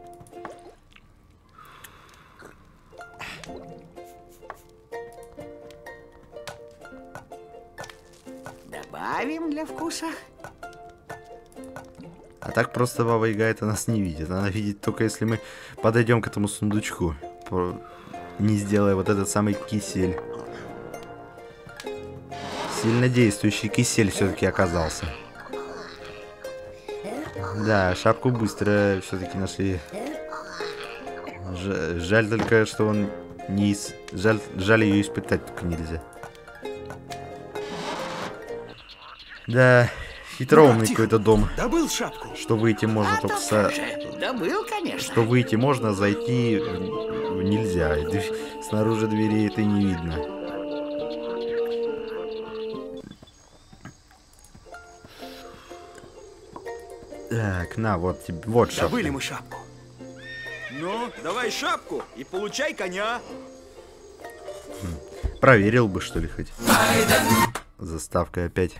Speaker 5: Добавим для вкуса.
Speaker 2: А так просто баба-яга это нас не видит. Она видит только если мы подойдем к этому сундучку, не сделая вот этот самый кисель. Сильнодействующий кисель все-таки оказался. Да, шапку быстро все-таки нашли. Ж жаль только, что он не... Ис... Жаль, жаль ее испытать только нельзя. Да... Хитроумный ну, какой-то дом.
Speaker 3: Добыл шапку.
Speaker 2: Что выйти можно а только со...
Speaker 5: Добыл, конечно.
Speaker 2: Что выйти можно, зайти нельзя. Снаружи двери это не видно. Так, на, вот тебе, вот шапка.
Speaker 3: Добыли мы шапку. Ну, давай шапку и получай коня.
Speaker 2: Хм. Проверил бы, что ли, хоть. Заставка опять.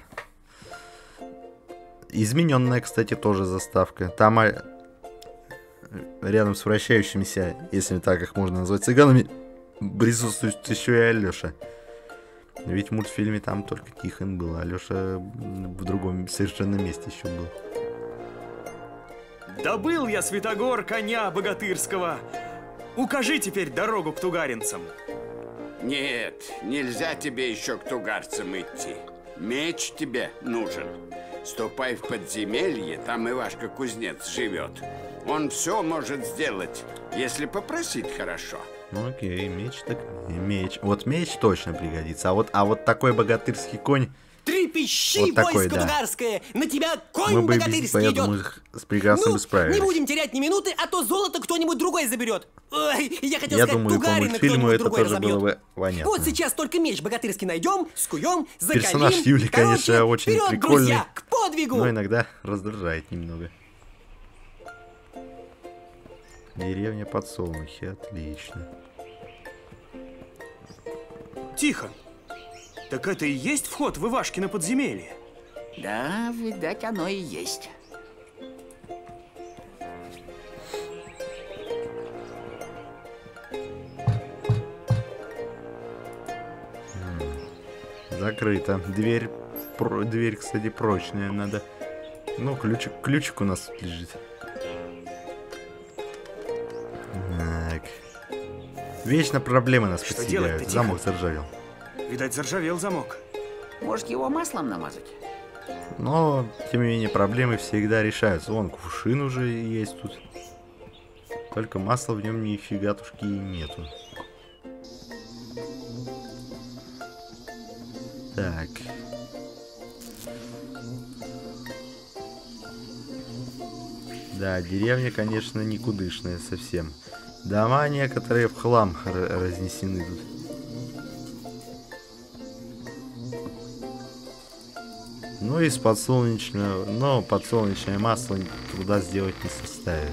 Speaker 2: Измененная, кстати, тоже заставка. Там а... рядом с вращающимися, если так их можно назвать, цыганами, присутствует еще и Алёша. Ведь в мультфильме там только Тихон был, а Алёша в другом совершенно месте еще был.
Speaker 3: Добыл я, Святогор, коня богатырского. Укажи теперь дорогу к тугаринцам.
Speaker 10: Нет, нельзя тебе еще к тугарцам идти. Меч тебе нужен. Ступай в подземелье, там Ивашка-кузнец живет. Он все может сделать, если попросить хорошо.
Speaker 2: Ну окей, меч так меч. Вот меч точно пригодится. А вот, а вот такой богатырский конь
Speaker 1: Трепещи,
Speaker 2: Вот такой,
Speaker 1: войско
Speaker 2: да.
Speaker 1: тугарское! На тебя конь
Speaker 2: Мы бы без,
Speaker 1: богатырский
Speaker 2: поэтому
Speaker 1: идет!
Speaker 2: их с прекрасно
Speaker 1: Ну,
Speaker 2: бы справились.
Speaker 1: не будем терять ни минуты, а то золото кто-нибудь другой заберет. Ой, я хотел
Speaker 2: Я
Speaker 1: сказать,
Speaker 2: думаю, по
Speaker 1: тугарина
Speaker 2: мультфильму
Speaker 1: кто-нибудь
Speaker 2: это
Speaker 1: другой
Speaker 2: тоже
Speaker 1: разобьет.
Speaker 2: было бы понятно.
Speaker 1: Вот сейчас только меч богатырский найдем, скуем, закалим.
Speaker 2: Персонаж Юли,
Speaker 1: Короче,
Speaker 2: конечно, очень
Speaker 1: вперед,
Speaker 2: прикольный,
Speaker 1: друзья, к подвигу!
Speaker 2: но иногда раздражает немного. Деревня Подсолнухи, отлично.
Speaker 3: Тихо. Так это и есть вход в Ивашкино подземелье?
Speaker 5: Да, видать, оно и есть.
Speaker 2: Закрыто. Дверь, про, дверь, кстати, прочная, надо. Ну, ключик, ключик у нас тут лежит. Так. Вечно проблемы нас
Speaker 3: Что
Speaker 2: постигают.
Speaker 3: делать-то,
Speaker 2: Замок
Speaker 3: Тихон?
Speaker 2: заржавел.
Speaker 3: Видать, заржавел замок.
Speaker 5: Может, его маслом намазать?
Speaker 2: Но, тем не менее, проблемы всегда решаются. Вон, кувшин уже есть тут. Только масла в нем нифига-тушки и нету. Так. Да, деревня, конечно, никудышная совсем. Дома некоторые в хлам разнесены тут. Ну, из подсолнечного, но подсолнечное масло труда сделать не составит.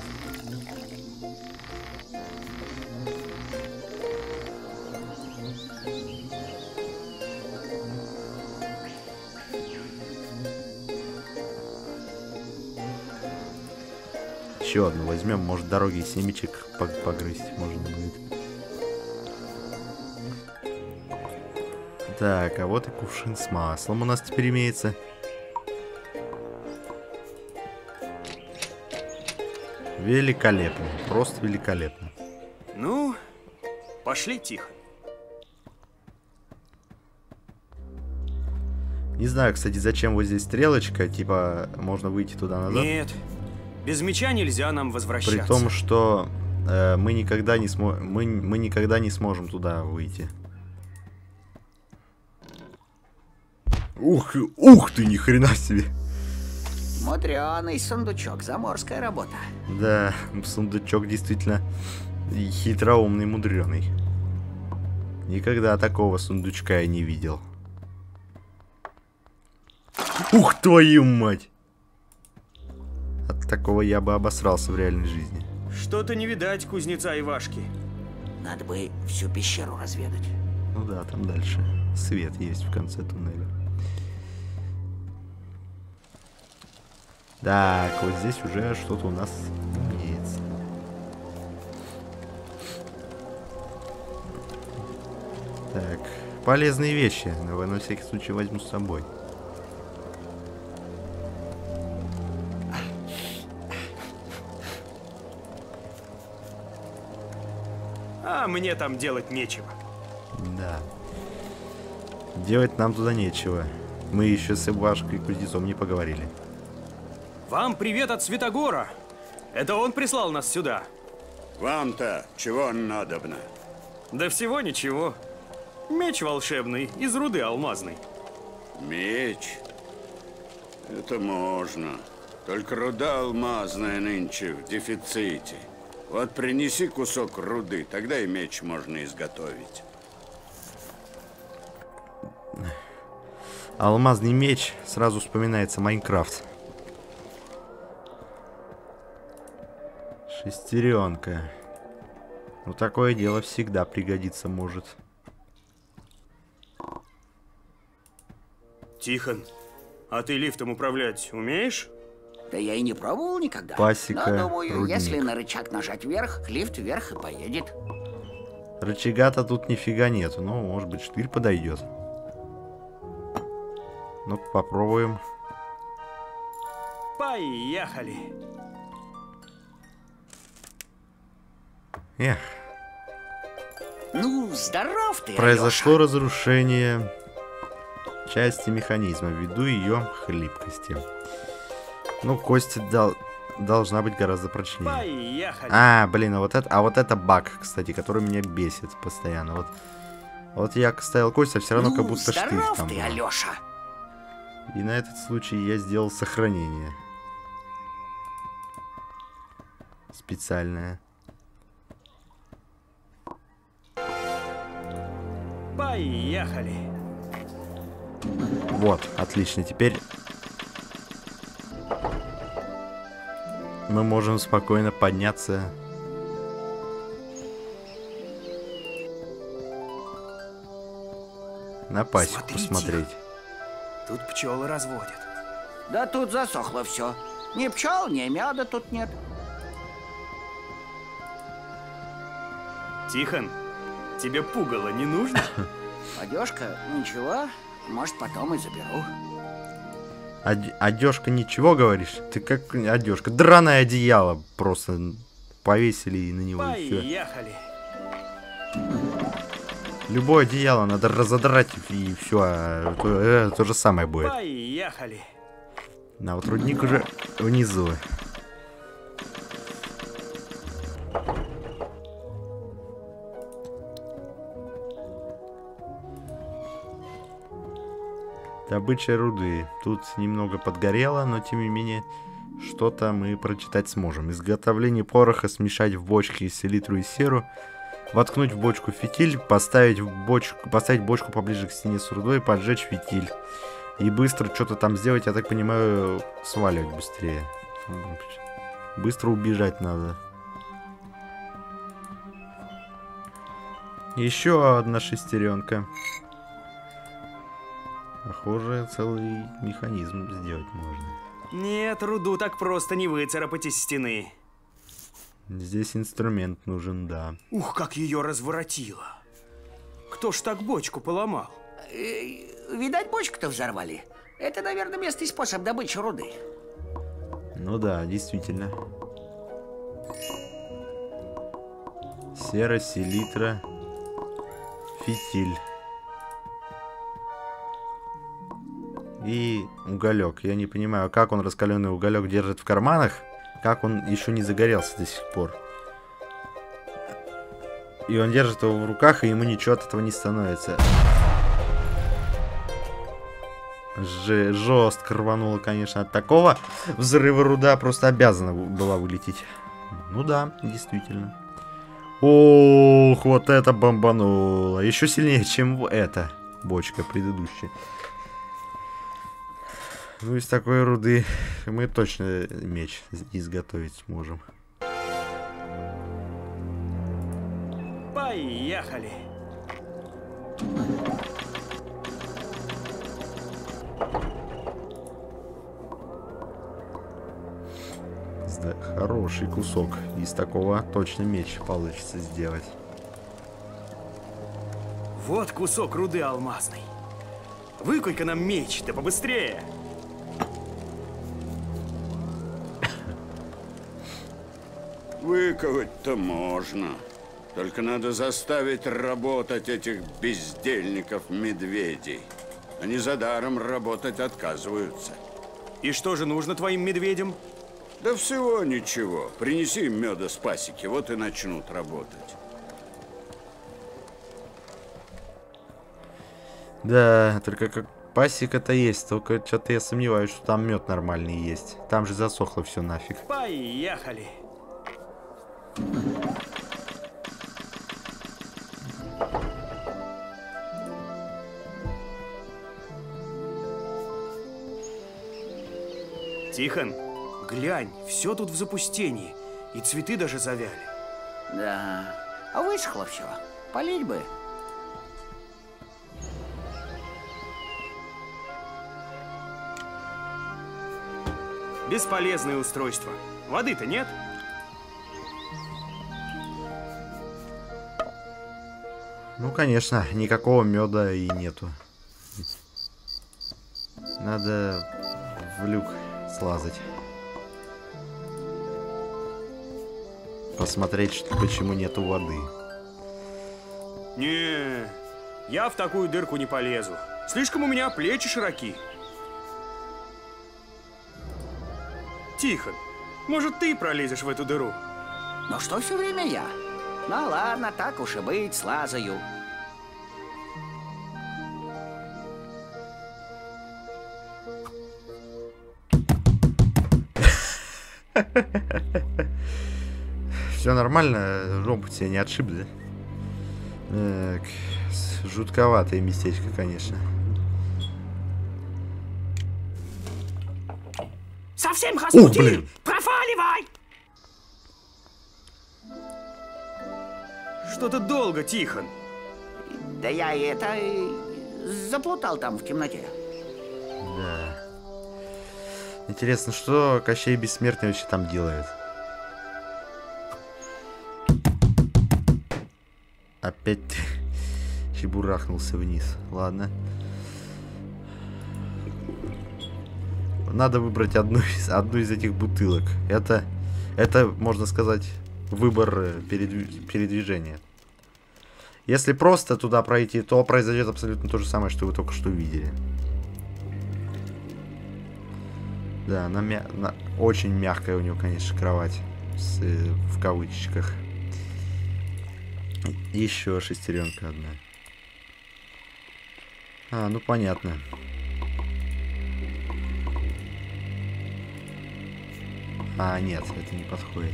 Speaker 2: Еще одну возьмем, может, дороги семечек погрызть можно будет. Так, а вот и кувшин с маслом у нас теперь имеется. Великолепно, просто великолепно.
Speaker 3: Ну, пошли, Тихо.
Speaker 2: Не знаю, кстати, зачем вот здесь стрелочка, типа, можно выйти туда-назад.
Speaker 3: Нет, без меча нельзя нам возвращаться.
Speaker 2: При том, что э, мы никогда не смо... мы, мы никогда не сможем туда выйти. Ух, ух ты, ни хрена себе.
Speaker 5: Мудреный сундучок, заморская работа.
Speaker 2: Да, сундучок действительно хитроумный, мудреный. Никогда такого сундучка я не видел. Ух, твою мать! От такого я бы обосрался в реальной жизни.
Speaker 3: Что-то не видать кузнеца Ивашки.
Speaker 5: Надо бы всю пещеру разведать.
Speaker 2: Ну да, там дальше свет есть в конце туннеля. Так, вот здесь уже что-то у нас имеется. Так, полезные вещи. Давай на всякий случай возьму с собой.
Speaker 3: А мне там делать нечего.
Speaker 2: Да. Делать нам туда нечего. Мы еще с Ивашкой и кузнецом не поговорили.
Speaker 3: Вам привет от Святогора. Это он прислал нас сюда.
Speaker 10: Вам-то чего надобно?
Speaker 3: Да всего ничего. Меч волшебный из руды алмазной.
Speaker 10: Меч? Это можно. Только руда алмазная нынче в дефиците. Вот принеси кусок руды, тогда и меч можно изготовить.
Speaker 2: Алмазный меч, сразу вспоминается Майнкрафт. Шестеренка. Ну, такое дело всегда пригодится может.
Speaker 3: Тихон, а ты лифтом управлять умеешь?
Speaker 5: Да я и не пробовал никогда.
Speaker 2: Пасека,
Speaker 5: но, думаю,
Speaker 2: рудник.
Speaker 5: если на рычаг нажать вверх, лифт вверх и поедет.
Speaker 2: Рычага-то тут нифига нету. Ну, может быть, штырь подойдет. Ну-ка, попробуем.
Speaker 3: Поехали.
Speaker 2: Эх.
Speaker 5: Ну, здоров ты,
Speaker 2: Произошло
Speaker 5: Алёша.
Speaker 2: разрушение части механизма ввиду ее хлипкости. Ну, кость дол должна быть гораздо прочнее.
Speaker 3: Поехали.
Speaker 2: А, блин, а вот это, а вот это баг, кстати, который меня бесит постоянно. Вот, вот я ставил кость, а все равно
Speaker 5: Ну,
Speaker 2: как будто штырь
Speaker 5: здоров
Speaker 2: там
Speaker 5: ты,
Speaker 2: был.
Speaker 5: Алёша.
Speaker 2: И на этот случай я сделал сохранение. Специальное.
Speaker 3: Поехали.
Speaker 2: Вот, отлично. Теперь мы можем спокойно подняться. На пасеку
Speaker 3: Смотрите.
Speaker 2: посмотреть.
Speaker 3: Тут пчелы разводят.
Speaker 5: Да тут засохло все. Ни пчел, ни меда тут нет.
Speaker 3: Тихон, тебе пугало не нужно?
Speaker 5: Одежка, ничего, может, потом и заберу.
Speaker 2: Од- одежка ничего, говоришь? Ты как одежка? Драное одеяло просто повесили и на него и все.
Speaker 3: Поехали.
Speaker 2: Любое одеяло надо разодрать и все, а то, э, то же самое будет.
Speaker 3: Поехали.
Speaker 2: А вот рудник уже внизу. Добыча руды. Тут немного подгорело, но тем не менее что-то мы прочитать сможем. Изготовление пороха: смешать в бочке селитру и серу, воткнуть в бочку фитиль, поставить, в бочку, поставить бочку поближе к стене с рудой, поджечь фитиль. И быстро что-то там сделать, я так понимаю, сваливать быстрее. Быстро убежать надо. Еще одна шестеренка. Похоже, целый механизм сделать можно.
Speaker 3: Нет, руду так просто не выцарапать из стены.
Speaker 2: Здесь инструмент нужен, да.
Speaker 3: Ух, как ее разворотило. Кто ж так бочку поломал?
Speaker 5: Э, Видать, бочку-то взорвали. Это, наверное, местный способ добычи руды.
Speaker 2: Ну да, действительно. Сера, селитра, фитиль. И уголек. Я не понимаю, как он раскаленный уголек держит в карманах, как он еще не загорелся до сих пор. И он держит его в руках, и ему ничего от этого не становится. Ж жестко рвануло, конечно, от такого взрыва руда просто обязана была вылететь. Ну да, действительно. Ох, вот это бомбануло. Еще сильнее, чем эта бочка предыдущая. Ну, из такой руды мы точно меч изготовить сможем.
Speaker 3: Поехали.
Speaker 2: Да, хороший кусок. Из такого точно меч получится сделать.
Speaker 3: Вот кусок руды алмазной. Выкуй-ка нам меч, да побыстрее.
Speaker 10: Выковать-то можно. Только надо заставить работать этих бездельников-медведей. Они за даром работать отказываются.
Speaker 3: И что же нужно твоим медведям?
Speaker 10: Да всего ничего. Принеси им меда с пасеки, вот и начнут работать.
Speaker 2: Да, только как пасека-то есть, только что-то я сомневаюсь, что там мед нормальный есть. Там же засохло все нафиг.
Speaker 3: Поехали. Тихон, глянь, все тут в запустении, и цветы даже завяли.
Speaker 5: Да, а высохло все. Полить бы.
Speaker 3: Бесполезное устройство. Воды-то нет?
Speaker 2: Ну, конечно, никакого меда и нету. Надо в люк слазать. Посмотреть, что, почему нету воды.
Speaker 3: Не, я в такую дырку не полезу. Слишком у меня плечи широки. Тихон, может, ты пролезешь в эту дыру?
Speaker 5: Ну что все время я? Ну ладно, так уж и быть, слазаю.
Speaker 2: Все нормально, жопу тебя не отшиб, да? Так, жутковатое местечко, конечно.
Speaker 9: Совсем хасмутил!
Speaker 2: О, блин.
Speaker 9: Профаливай!
Speaker 3: Что-то долго, Тихон.
Speaker 5: Да я и это и заплутал там в темноте.
Speaker 2: Да. Интересно, что Кощей Бессмертный вообще там делает? Опять чебурахнулся вниз. Ладно. Надо выбрать одну из, одну из этих бутылок. Это, это, можно сказать, выбор передвиж, передвижения. Если просто туда пройти, то произойдет абсолютно то же самое, что вы только что видели. Да, она мя на очень мягкая у него, конечно, кровать. С, э, в кавычках. Еще шестеренка одна. А, ну понятно. А, нет, это не подходит.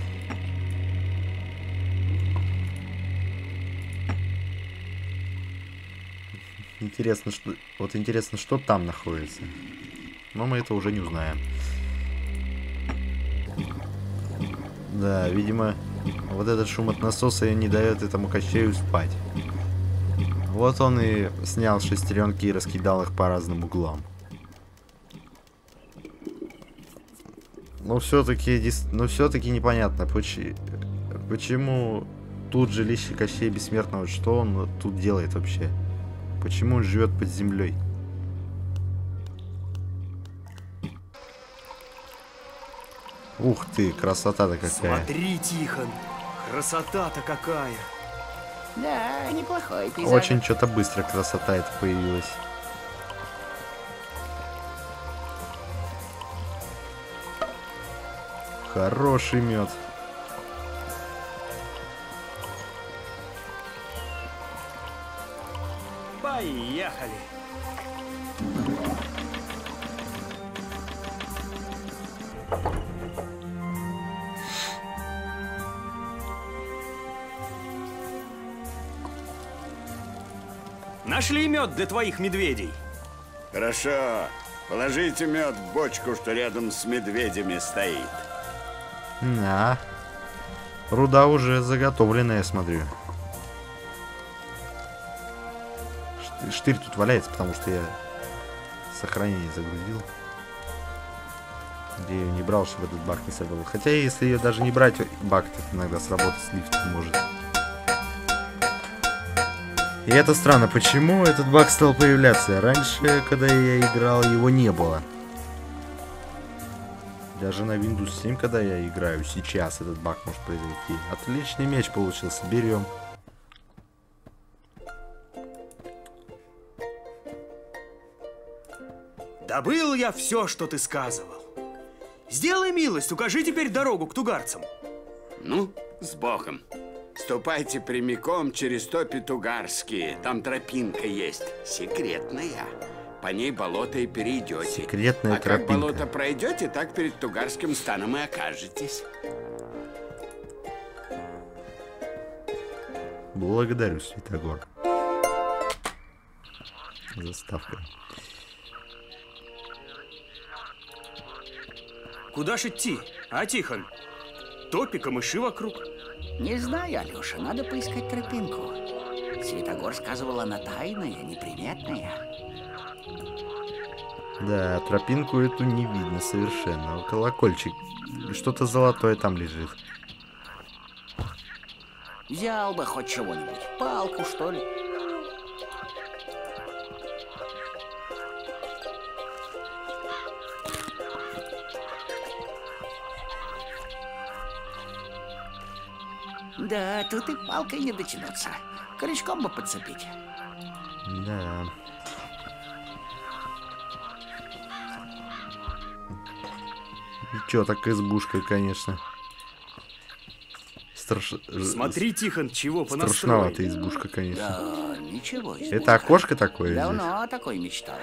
Speaker 2: Интересно, что... Вот интересно, что там находится. Но мы это уже не узнаем. Да, видимо, вот этот шум от насоса не дает этому Кощею спать. Вот он и снял шестеренки и раскидал их по разным углам. Но все-таки, но все-таки непонятно, почему, почему тут жилище Кощея Бессмертного, что он тут делает вообще? Почему он живет под землей? Ух ты, красота-то какая.
Speaker 3: Смотри, Тихон, красота-то какая.
Speaker 5: Да, неплохой пейзаж.
Speaker 2: Очень что-то быстро красота это появилась. Хороший мед.
Speaker 3: Поехали. Нашли мед для твоих медведей.
Speaker 10: Хорошо. Положите мед в бочку, что рядом с медведями стоит.
Speaker 2: Да. Руда уже заготовленная, я смотрю. Штырь тут валяется, потому что я сохранение загрузил. Где ее не брал, чтобы этот баг не сработал. Хотя, если ее даже не брать, баг иногда сработать с лифтом может. И это странно, почему этот баг стал появляться? Раньше, когда я играл, его не было. Даже на Windows семь, когда я играю, сейчас этот баг может произойти. Отличный меч получился, берем.
Speaker 3: Добыл я все, что ты сказывал. Сделай милость, укажи теперь дорогу к тугарцам.
Speaker 10: Ну, с Богом. Ступайте прямиком через топи тугарские. Там тропинка есть, секретная. По ней болото и перейдете.
Speaker 2: Секретная
Speaker 10: а
Speaker 2: тропинка.
Speaker 10: как болото пройдете, так перед тугарским станом и окажетесь.
Speaker 2: Благодарю, Святогор. Заставка.
Speaker 3: Куда ж идти, а, Тихон? Топи, камыши вокруг.
Speaker 5: Не знаю, Алёша, надо поискать тропинку. Святогор сказывал, она тайная, неприметная.
Speaker 2: Да, тропинку эту не видно совершенно. Колокольчик. Что-то золотое там лежит.
Speaker 5: Взял бы хоть чего-нибудь. Палку, что ли? Да, тут и палкой не дотянуться. Крючком бы подцепить.
Speaker 2: Да. И чё, так избушка, конечно. Страш...
Speaker 3: Смотри, Тихон, чего понастроили.
Speaker 2: Страшноватая избушка, конечно.
Speaker 5: Да, ничего. Избушка.
Speaker 2: Это окошко такое
Speaker 5: Давно
Speaker 2: здесь?
Speaker 5: такой мечтал.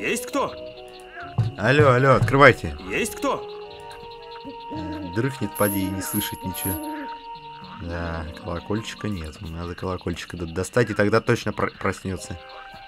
Speaker 3: Есть кто?
Speaker 2: Алло, алло, открывайте.
Speaker 3: Есть кто?
Speaker 2: Дрыхнет, поди, и не слышит ничего. Да, колокольчика нет. Надо колокольчика достать, и тогда точно про проснется.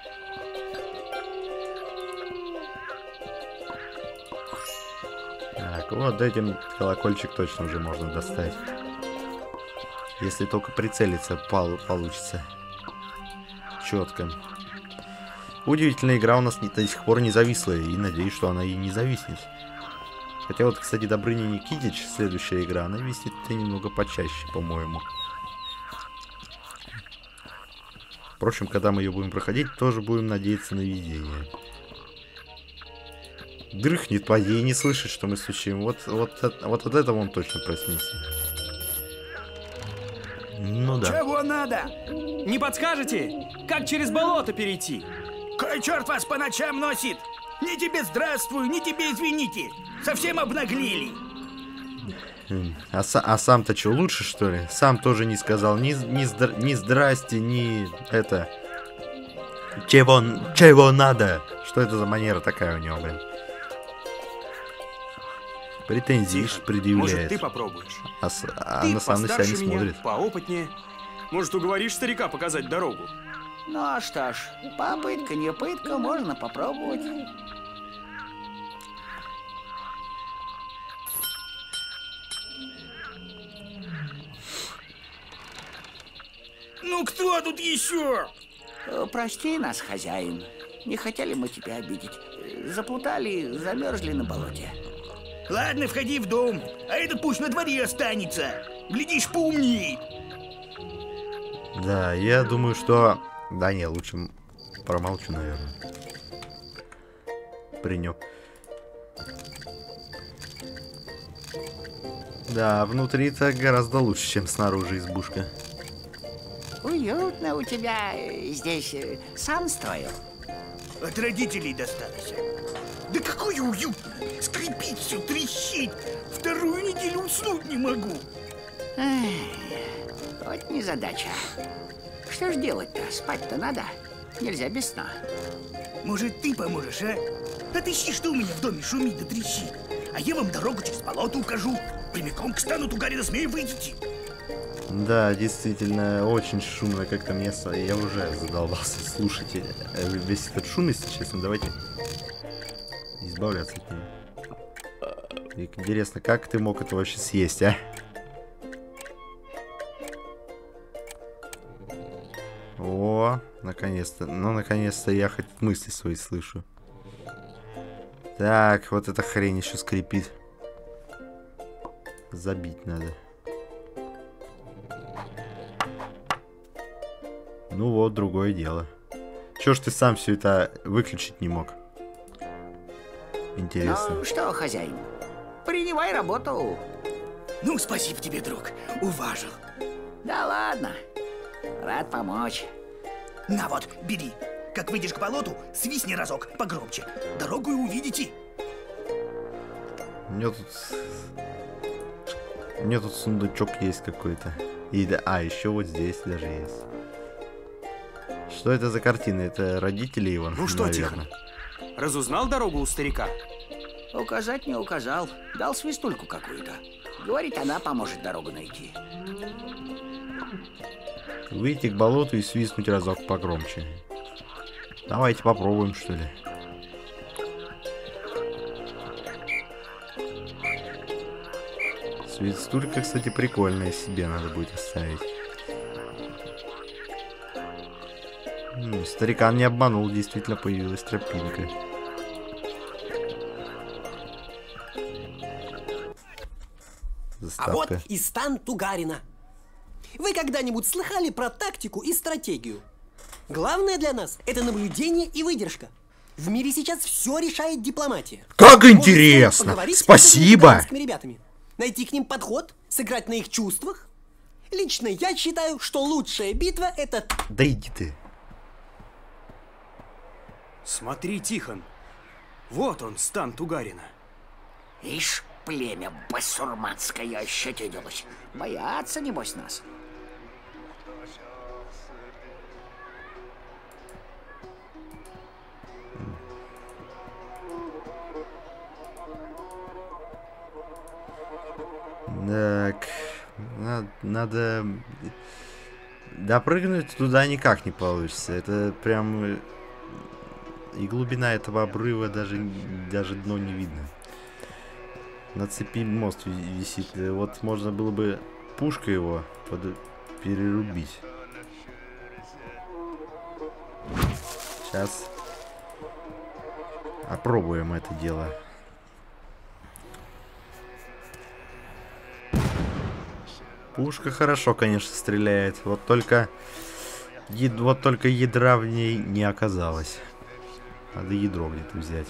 Speaker 2: Так, вот этим колокольчик точно уже можно достать. Если только прицелиться, пол получится. Четко. Удивительная игра у нас не, до сих пор не зависла, и надеюсь, что она и не зависнет. Хотя вот, кстати, Добрыня Никитич, следующая игра, она висит-то немного почаще, по-моему. Впрочем, когда мы ее будем проходить, тоже будем надеяться на везение. Дрыхнет, поди, и не слышит, что мы стучим. Вот, вот, вот, вот от этого он точно проснется. Ну да.
Speaker 4: Чего надо?
Speaker 9: Не подскажете, как через болото перейти?
Speaker 4: Кой черт вас по ночам носит? Ни тебе здравствуй, ни тебе извините. Совсем обнаглели.
Speaker 2: А, а сам-то что, лучше, что ли? Сам тоже не сказал ни, ни, здра ни здрасте, ни это... Чего, чего надо? Что это за манера такая у него, блин? Претензии предъявляет.
Speaker 3: Может, ты попробуешь?
Speaker 2: А, а
Speaker 3: ты
Speaker 2: на сам на себя не
Speaker 3: меня,
Speaker 2: смотрит.
Speaker 3: Поопытнее. Может, уговоришь старика показать дорогу?
Speaker 5: Ну а что ж, попытка не пытка, можно попробовать.
Speaker 4: Ну кто тут еще?
Speaker 5: Прости нас, хозяин. Не хотели мы тебя обидеть. Заплутали, замерзли на болоте.
Speaker 4: Ладно, входи в дом, а этот пусть на дворе останется. Глядишь, поумнеет.
Speaker 2: Да, я думаю, что... Да не, лучше промолчу, наверное. Принёк. Да, внутри-то гораздо лучше, чем снаружи избушка.
Speaker 5: Уютно у тебя здесь. Сам строил?
Speaker 4: От родителей досталось. Да какой уютно! Скрипит все, трещит. Вторую неделю уснуть не могу.
Speaker 5: Эх, вот незадача. Что ж делать-то? Спать-то надо. Нельзя без сна.
Speaker 4: Может, ты поможешь, а? Отыщи, что у меня в доме шумит да трещит. А я вам дорогу через болото укажу. Прямиком к стану Тугарина смею выйдете.
Speaker 2: Да, действительно, очень шумно как-то место. Я уже задолбался слушать весь этот шум, если честно. Давайте избавляться от него. Интересно, как ты мог это вообще съесть, а? О, наконец-то. Ну, наконец-то я хоть мысли свои слышу. Так, вот эта хрень еще скрипит. Забить надо. Ну вот, другое дело. Чё ж ты сам все это выключить не мог? Интересно.
Speaker 5: Ну что, хозяин, принимай работу.
Speaker 4: Ну, спасибо тебе, друг. Уважил.
Speaker 5: Да ладно. Рад помочь.
Speaker 4: На вот, бери. Как выйдешь к болоту, свистни разок погромче. Дорогу и увидите.
Speaker 2: У меня тут... У меня тут сундучок есть какой-то. И да... А, еще вот здесь даже есть. Что это за картина? Это родители его,
Speaker 3: ну что,
Speaker 2: наверное.
Speaker 3: Тихон, разузнал дорогу у старика?
Speaker 5: Указать не указал. Дал свистульку какую-то. Говорит, она поможет дорогу найти.
Speaker 2: Выйти к болоту и свистнуть разок погромче. Давайте попробуем, что ли. Свистулька, кстати, прикольная, себе надо будет оставить. М-м, старикан не обманул, действительно появилась тропинка.
Speaker 1: А вот и стан Тугарина. Вы когда-нибудь слыхали про тактику и стратегию? Главное для нас – это наблюдение и выдержка. В мире сейчас все решает дипломатия.
Speaker 2: Как интересно! Спасибо!
Speaker 1: С ребятами. Найти к ним подход, сыграть на их чувствах. Лично я считаю, что лучшая битва – это...
Speaker 2: Да иди ты.
Speaker 3: Смотри, Тихон. Вот он, стан Тугарина.
Speaker 5: Ишь, племя басурманское ощетинилось. Боятся, небось, нас.
Speaker 2: Так, надо, надо... Допрыгнуть туда никак не получится. Это прям... И глубина этого обрыва даже, даже дно не видно. На цепи мост висит. Вот можно было бы пушкой его под... перерубить. Сейчас опробуем это дело. Пушка хорошо, конечно, стреляет. Вот только... Яд... Вот только ядра в ней не оказалось. Надо ядро где-то взять.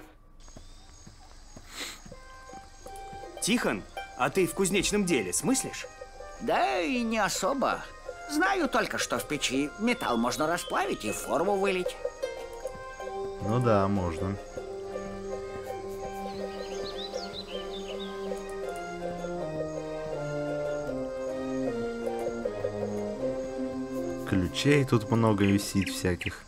Speaker 3: Тихон, а ты в кузнечном деле смыслишь?
Speaker 5: Да и не особо. Знаю только, что в печи металл можно расплавить и форму вылить.
Speaker 2: Ну да, можно. Ключей тут много висит всяких.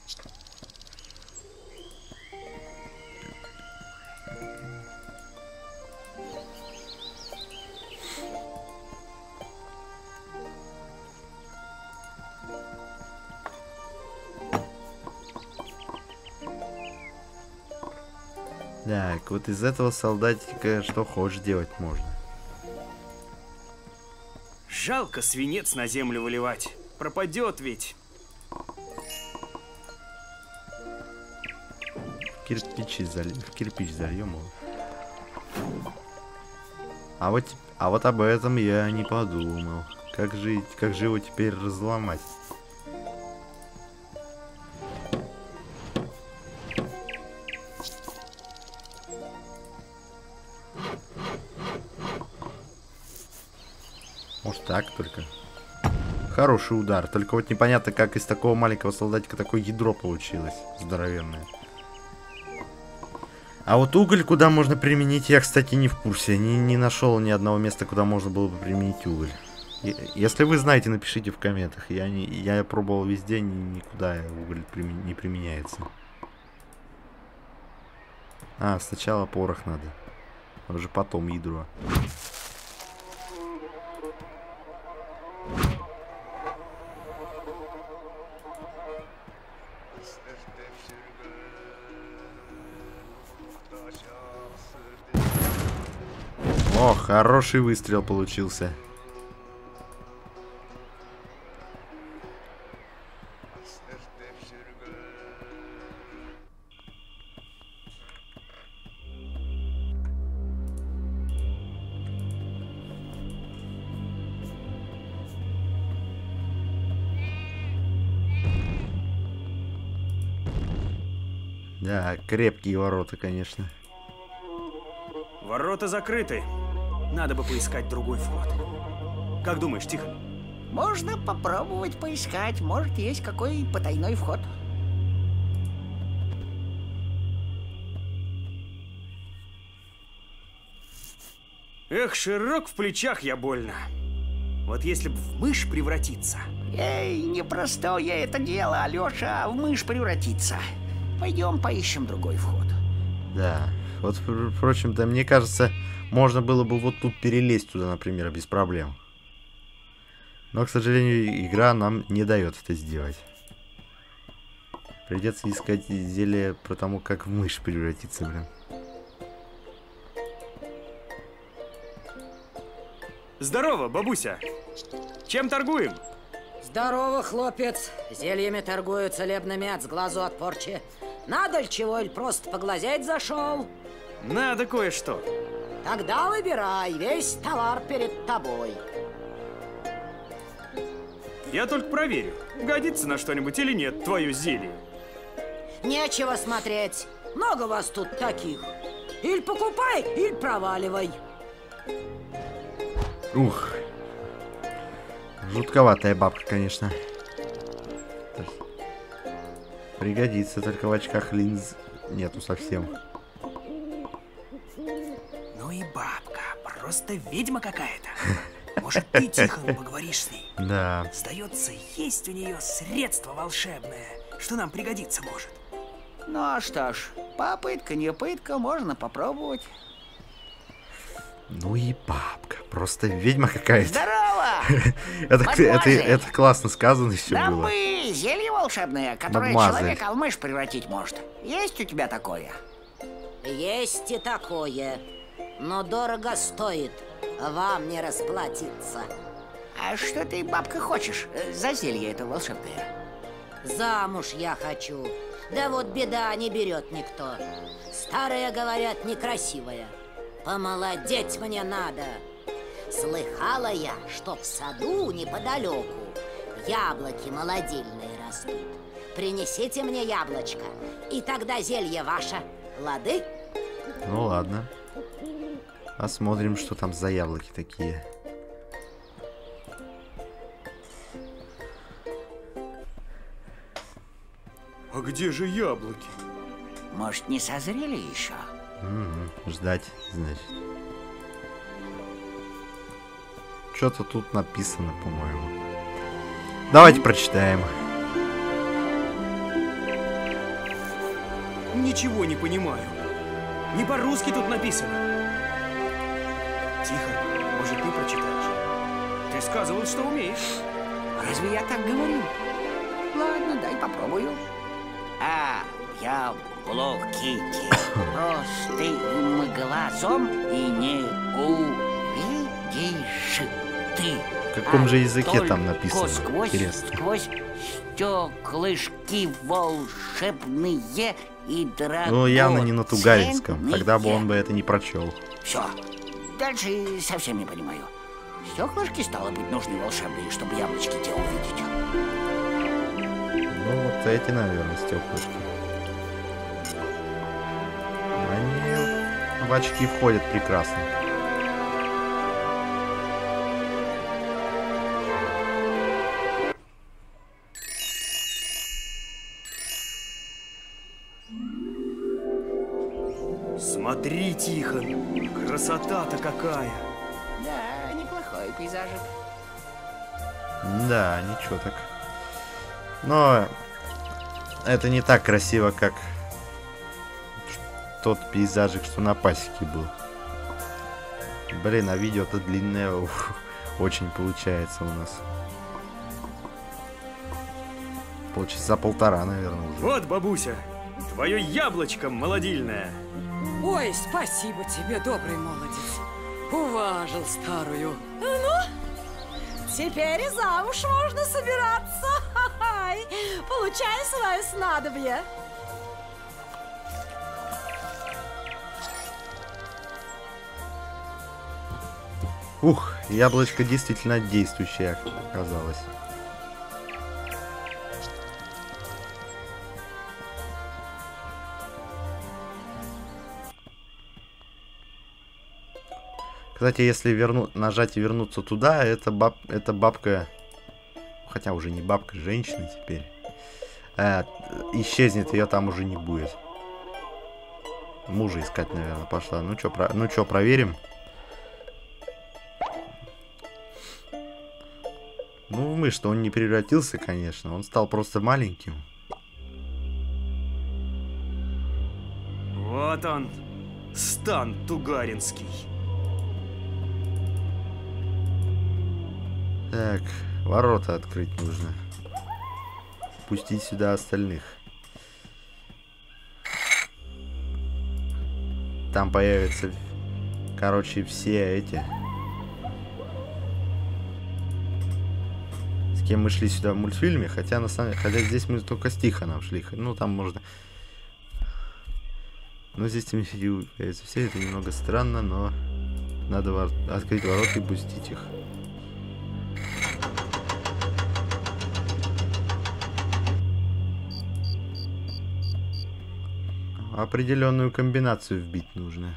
Speaker 2: Так, вот из этого солдатика что хочешь делать можно.
Speaker 3: Жалко свинец на землю выливать. Пропадет ведь.
Speaker 2: Кирпичи заль... В кирпич зальем его. А вот, а вот об этом я не подумал. Как же, как же его теперь разломать? Может так только. Хороший удар. Только вот непонятно, как из такого маленького солдатика такое ядро получилось. Здоровенное. А вот уголь куда можно применить, я, кстати, не в курсе. Не, не нашел ни одного места, куда можно было бы применить уголь. Если вы знаете, напишите в комментах. Я, не, я пробовал везде, никуда уголь примен, не применяется. А, сначала порох надо. А уже потом ядро. О, хороший выстрел получился. Да, крепкие ворота, конечно.
Speaker 3: Ворота закрыты. Надо бы поискать другой вход. Как думаешь, Тихон?
Speaker 5: Можно попробовать поискать. Может, есть какой потайной вход.
Speaker 3: Эх, широк в плечах я больно. Вот если бы в мышь превратиться.
Speaker 5: Эй, непростое это дело, Алёша, в мышь превратиться. Пойдем поищем другой вход.
Speaker 2: Да, вот, впрочем-то, мне кажется, можно было бы вот тут перелезть туда, например, без проблем. Но, к сожалению, игра нам не дает это сделать. Придется искать зелье про тому, как в мышь превратиться, блин.
Speaker 3: Здорово, бабуся. Чем торгуем?
Speaker 11: Здорово, хлопец. Зельями торгую целебными от сглазу от порчи. Надо ли чего, или просто поглазеть зашел?
Speaker 3: Надо кое-что.
Speaker 11: Тогда выбирай, весь товар перед тобой.
Speaker 3: Я только проверю, годится на что-нибудь или нет твое зелье.
Speaker 11: Нечего смотреть. Много вас тут таких. Или покупай, или проваливай.
Speaker 2: Ух. Жутковатая бабка, конечно. Пригодится, только в очках линз нету совсем.
Speaker 9: Ну и бабка, просто ведьма какая-то. Может, ты, Тихон, поговоришь с ней?
Speaker 2: Да.
Speaker 9: Сдается, есть у нее средство волшебное, что нам пригодиться может.
Speaker 5: Ну а что ж, попытка не пытка, можно попробовать.
Speaker 2: Ну и бабка. Просто ведьма какая-то.
Speaker 5: Здорово!
Speaker 2: это, это, это классно сказано еще
Speaker 5: Нам
Speaker 2: было.
Speaker 5: бы зелье волшебное, которое
Speaker 2: Мадемуазель.
Speaker 5: человека в мышь превратить может. Есть у тебя такое?
Speaker 11: Есть и такое, но дорого стоит, вам не расплатиться.
Speaker 5: А что ты, бабка, хочешь за зелье это волшебное?
Speaker 11: Замуж я хочу. Да вот беда, не берет никто. Старые говорят, некрасивая. Помолодеть мне надо. Слыхала я, что в саду неподалеку яблоки молодильные растут. Принесите мне яблочко, и тогда зелье ваше. Лады?
Speaker 2: Ну ладно. Посмотрим, что там за яблоки такие.
Speaker 3: А где же яблоки?
Speaker 5: Может, не созрели еще?
Speaker 2: Угу. Ждать, значит. Что-то тут написано, по-моему. Давайте прочитаем.
Speaker 3: Ничего не понимаю. Не по-русски тут написано. Тихо, может, ты прочитаешь? Ты сказывал, что умеешь.
Speaker 5: Разве я так говорил? Ладно, дай попробую. А, яблоки простым глазом и не увидишь ты.
Speaker 2: В каком
Speaker 5: а
Speaker 2: же языке там
Speaker 5: только
Speaker 2: написано?
Speaker 5: Сквозь,
Speaker 2: Интересно.
Speaker 5: сквозь стеклышки волшебные и драгоценные.
Speaker 2: Ну, явно не на тугаринском. Тогда бы он бы это не прочел.
Speaker 5: Все. Дальше совсем не понимаю. Стеклышки, стало быть, нужны волшебные, чтобы яблочки те увидеть.
Speaker 2: Ну, вот эти, наверное, стеклышки. Они в очки входят прекрасно.
Speaker 3: Смотри, Тихон, красота-то какая.
Speaker 5: Да, неплохой пейзажик.
Speaker 2: Да, ничего так. Но это не так красиво, как тот пейзажик, что на пасеке был. Блин, а видео-то длинное ух, очень получается у нас. Полчаса полтора, наверное, уже.
Speaker 3: Вот, бабуся, твое яблочко молодильное.
Speaker 12: Ой, спасибо тебе, добрый молодец. Уважил старую. Ну, теперь и замуж можно собираться. Ха-хай. Получай свое снадобье.
Speaker 2: Ух, яблочко действительно действующее оказалось. Кстати, если верну... нажать и вернуться туда, это, баб... это бабка, хотя уже не бабка, женщина теперь, э, исчезнет, ее там уже не будет. Мужа искать, наверное, пошла. Ну что, про... ну чё, проверим? Ну, в мышь-то он не превратился, конечно, он стал просто маленьким.
Speaker 3: Вот он, стан тугаринский.
Speaker 2: Так, ворота открыть нужно. Пустить сюда остальных. Там появятся, короче, все эти. С кем мы шли сюда в мультфильме, хотя на самом деле, хотя здесь мы только с Тихоном шли. Ну, там можно. Но здесь появятся все, это немного странно, но надо вор... открыть ворота и пустить их. Определенную комбинацию вбить нужно.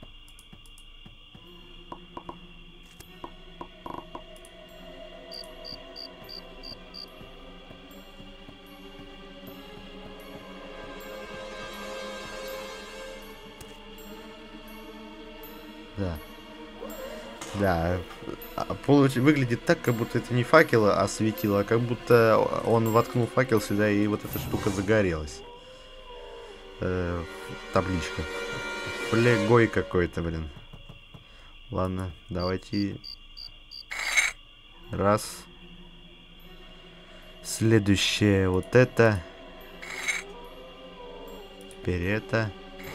Speaker 2: Да. Да. Получ... Выглядит так, как будто это не факел осветило, а как будто он воткнул факел сюда, и вот эта штука загорелась. Э, табличка. Флегой какой-то, блин. Ладно, давайте. Раз. Следующее вот это. Теперь это.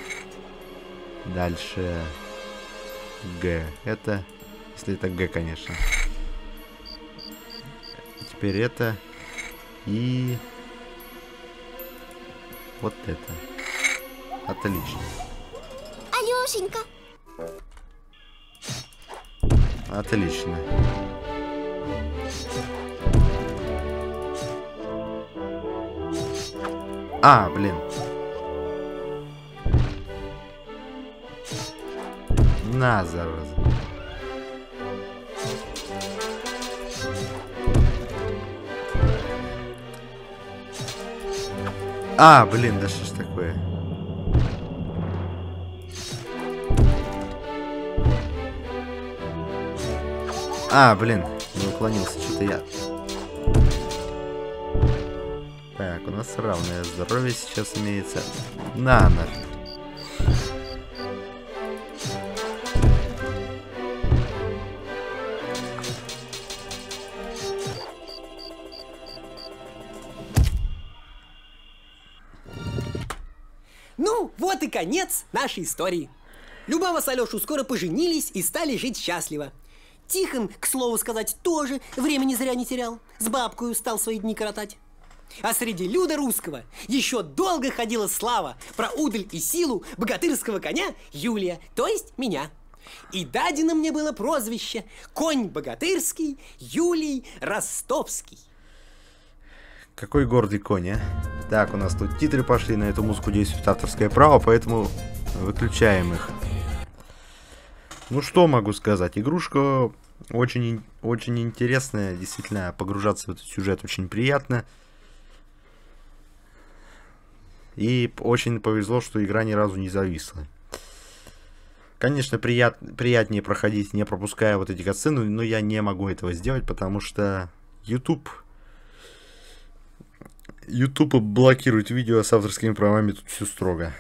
Speaker 2: Дальше Г. Это. Если это Г, конечно. Теперь это. И вот это. Отлично.
Speaker 7: Алёшенька.
Speaker 2: Отлично. А, блин. На, зараза. А, блин, да что ж такое? А, блин, не уклонился, что-то я. Так, у нас равное здоровье сейчас имеется. На, нафиг.
Speaker 1: Ну, вот и конец нашей истории. Любава с Алёшу скоро поженились и стали жить счастливо. Тихон, к слову сказать, тоже времени зря не терял. С бабкою стал свои дни коротать. А среди люда русского еще долго ходила слава про удаль и силу богатырского коня Юлия, то есть меня. И дадено мне было прозвище «Конь богатырский Юлий Ростовский».
Speaker 2: Какой гордый конь, а? Так, у нас тут титры пошли, на эту музыку действует авторское право, поэтому выключаем их. Ну что могу сказать, игрушка очень, очень интересная, действительно погружаться в этот сюжет очень приятно. И очень повезло, что игра ни разу не зависла. Конечно, прият, приятнее проходить, не пропуская вот эти катсцены, но я не могу этого сделать, потому что YouTube... YouTube блокирует видео с авторскими правами, тут все строго.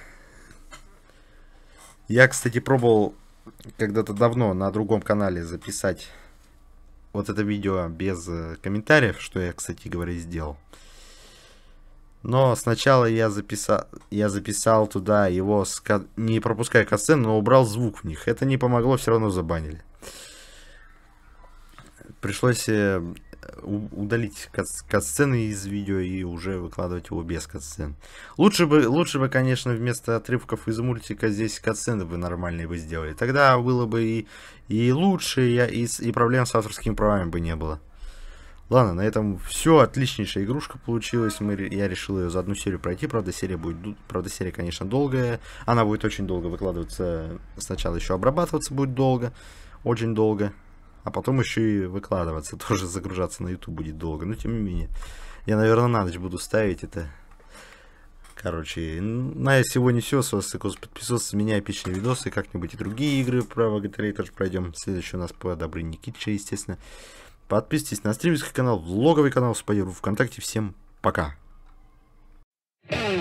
Speaker 2: Я, кстати, пробовал когда-то давно на другом канале записать вот это видео без комментариев, что я, кстати говоря, сделал. Но сначала я записал, я записал туда его, с, не пропуская катсцены, но убрал звук в них. Это не помогло, все равно забанили. Пришлось удалить катсцены из видео и уже выкладывать его без катсцен. Лучше бы, лучше бы, конечно, вместо отрывков из мультика здесь катсцены бы нормальные бы сделали. Тогда было бы и, и лучше, и, и проблем с авторскими правами бы не было. Ладно, на этом все. Отличнейшая игрушка получилась. Мы, я решил ее за одну серию пройти. Правда, серия будет, правда, серия, конечно, долгая. Она будет очень долго выкладываться. Сначала еще обрабатываться будет долго. Очень долго. А потом еще и выкладываться. Тоже загружаться на YouTube будет долго. Но тем не менее. Я, наверное, на ночь буду ставить это. Короче, на сегодня все. С вас подписываться, с меня эпичные видосы. Как-нибудь и другие игры про богатырей тоже пройдем. Следующий у нас по Добрыне Никитича, естественно. Подписывайтесь на стримерский канал, влоговый канал, спойлеру ВКонтакте. Всем пока.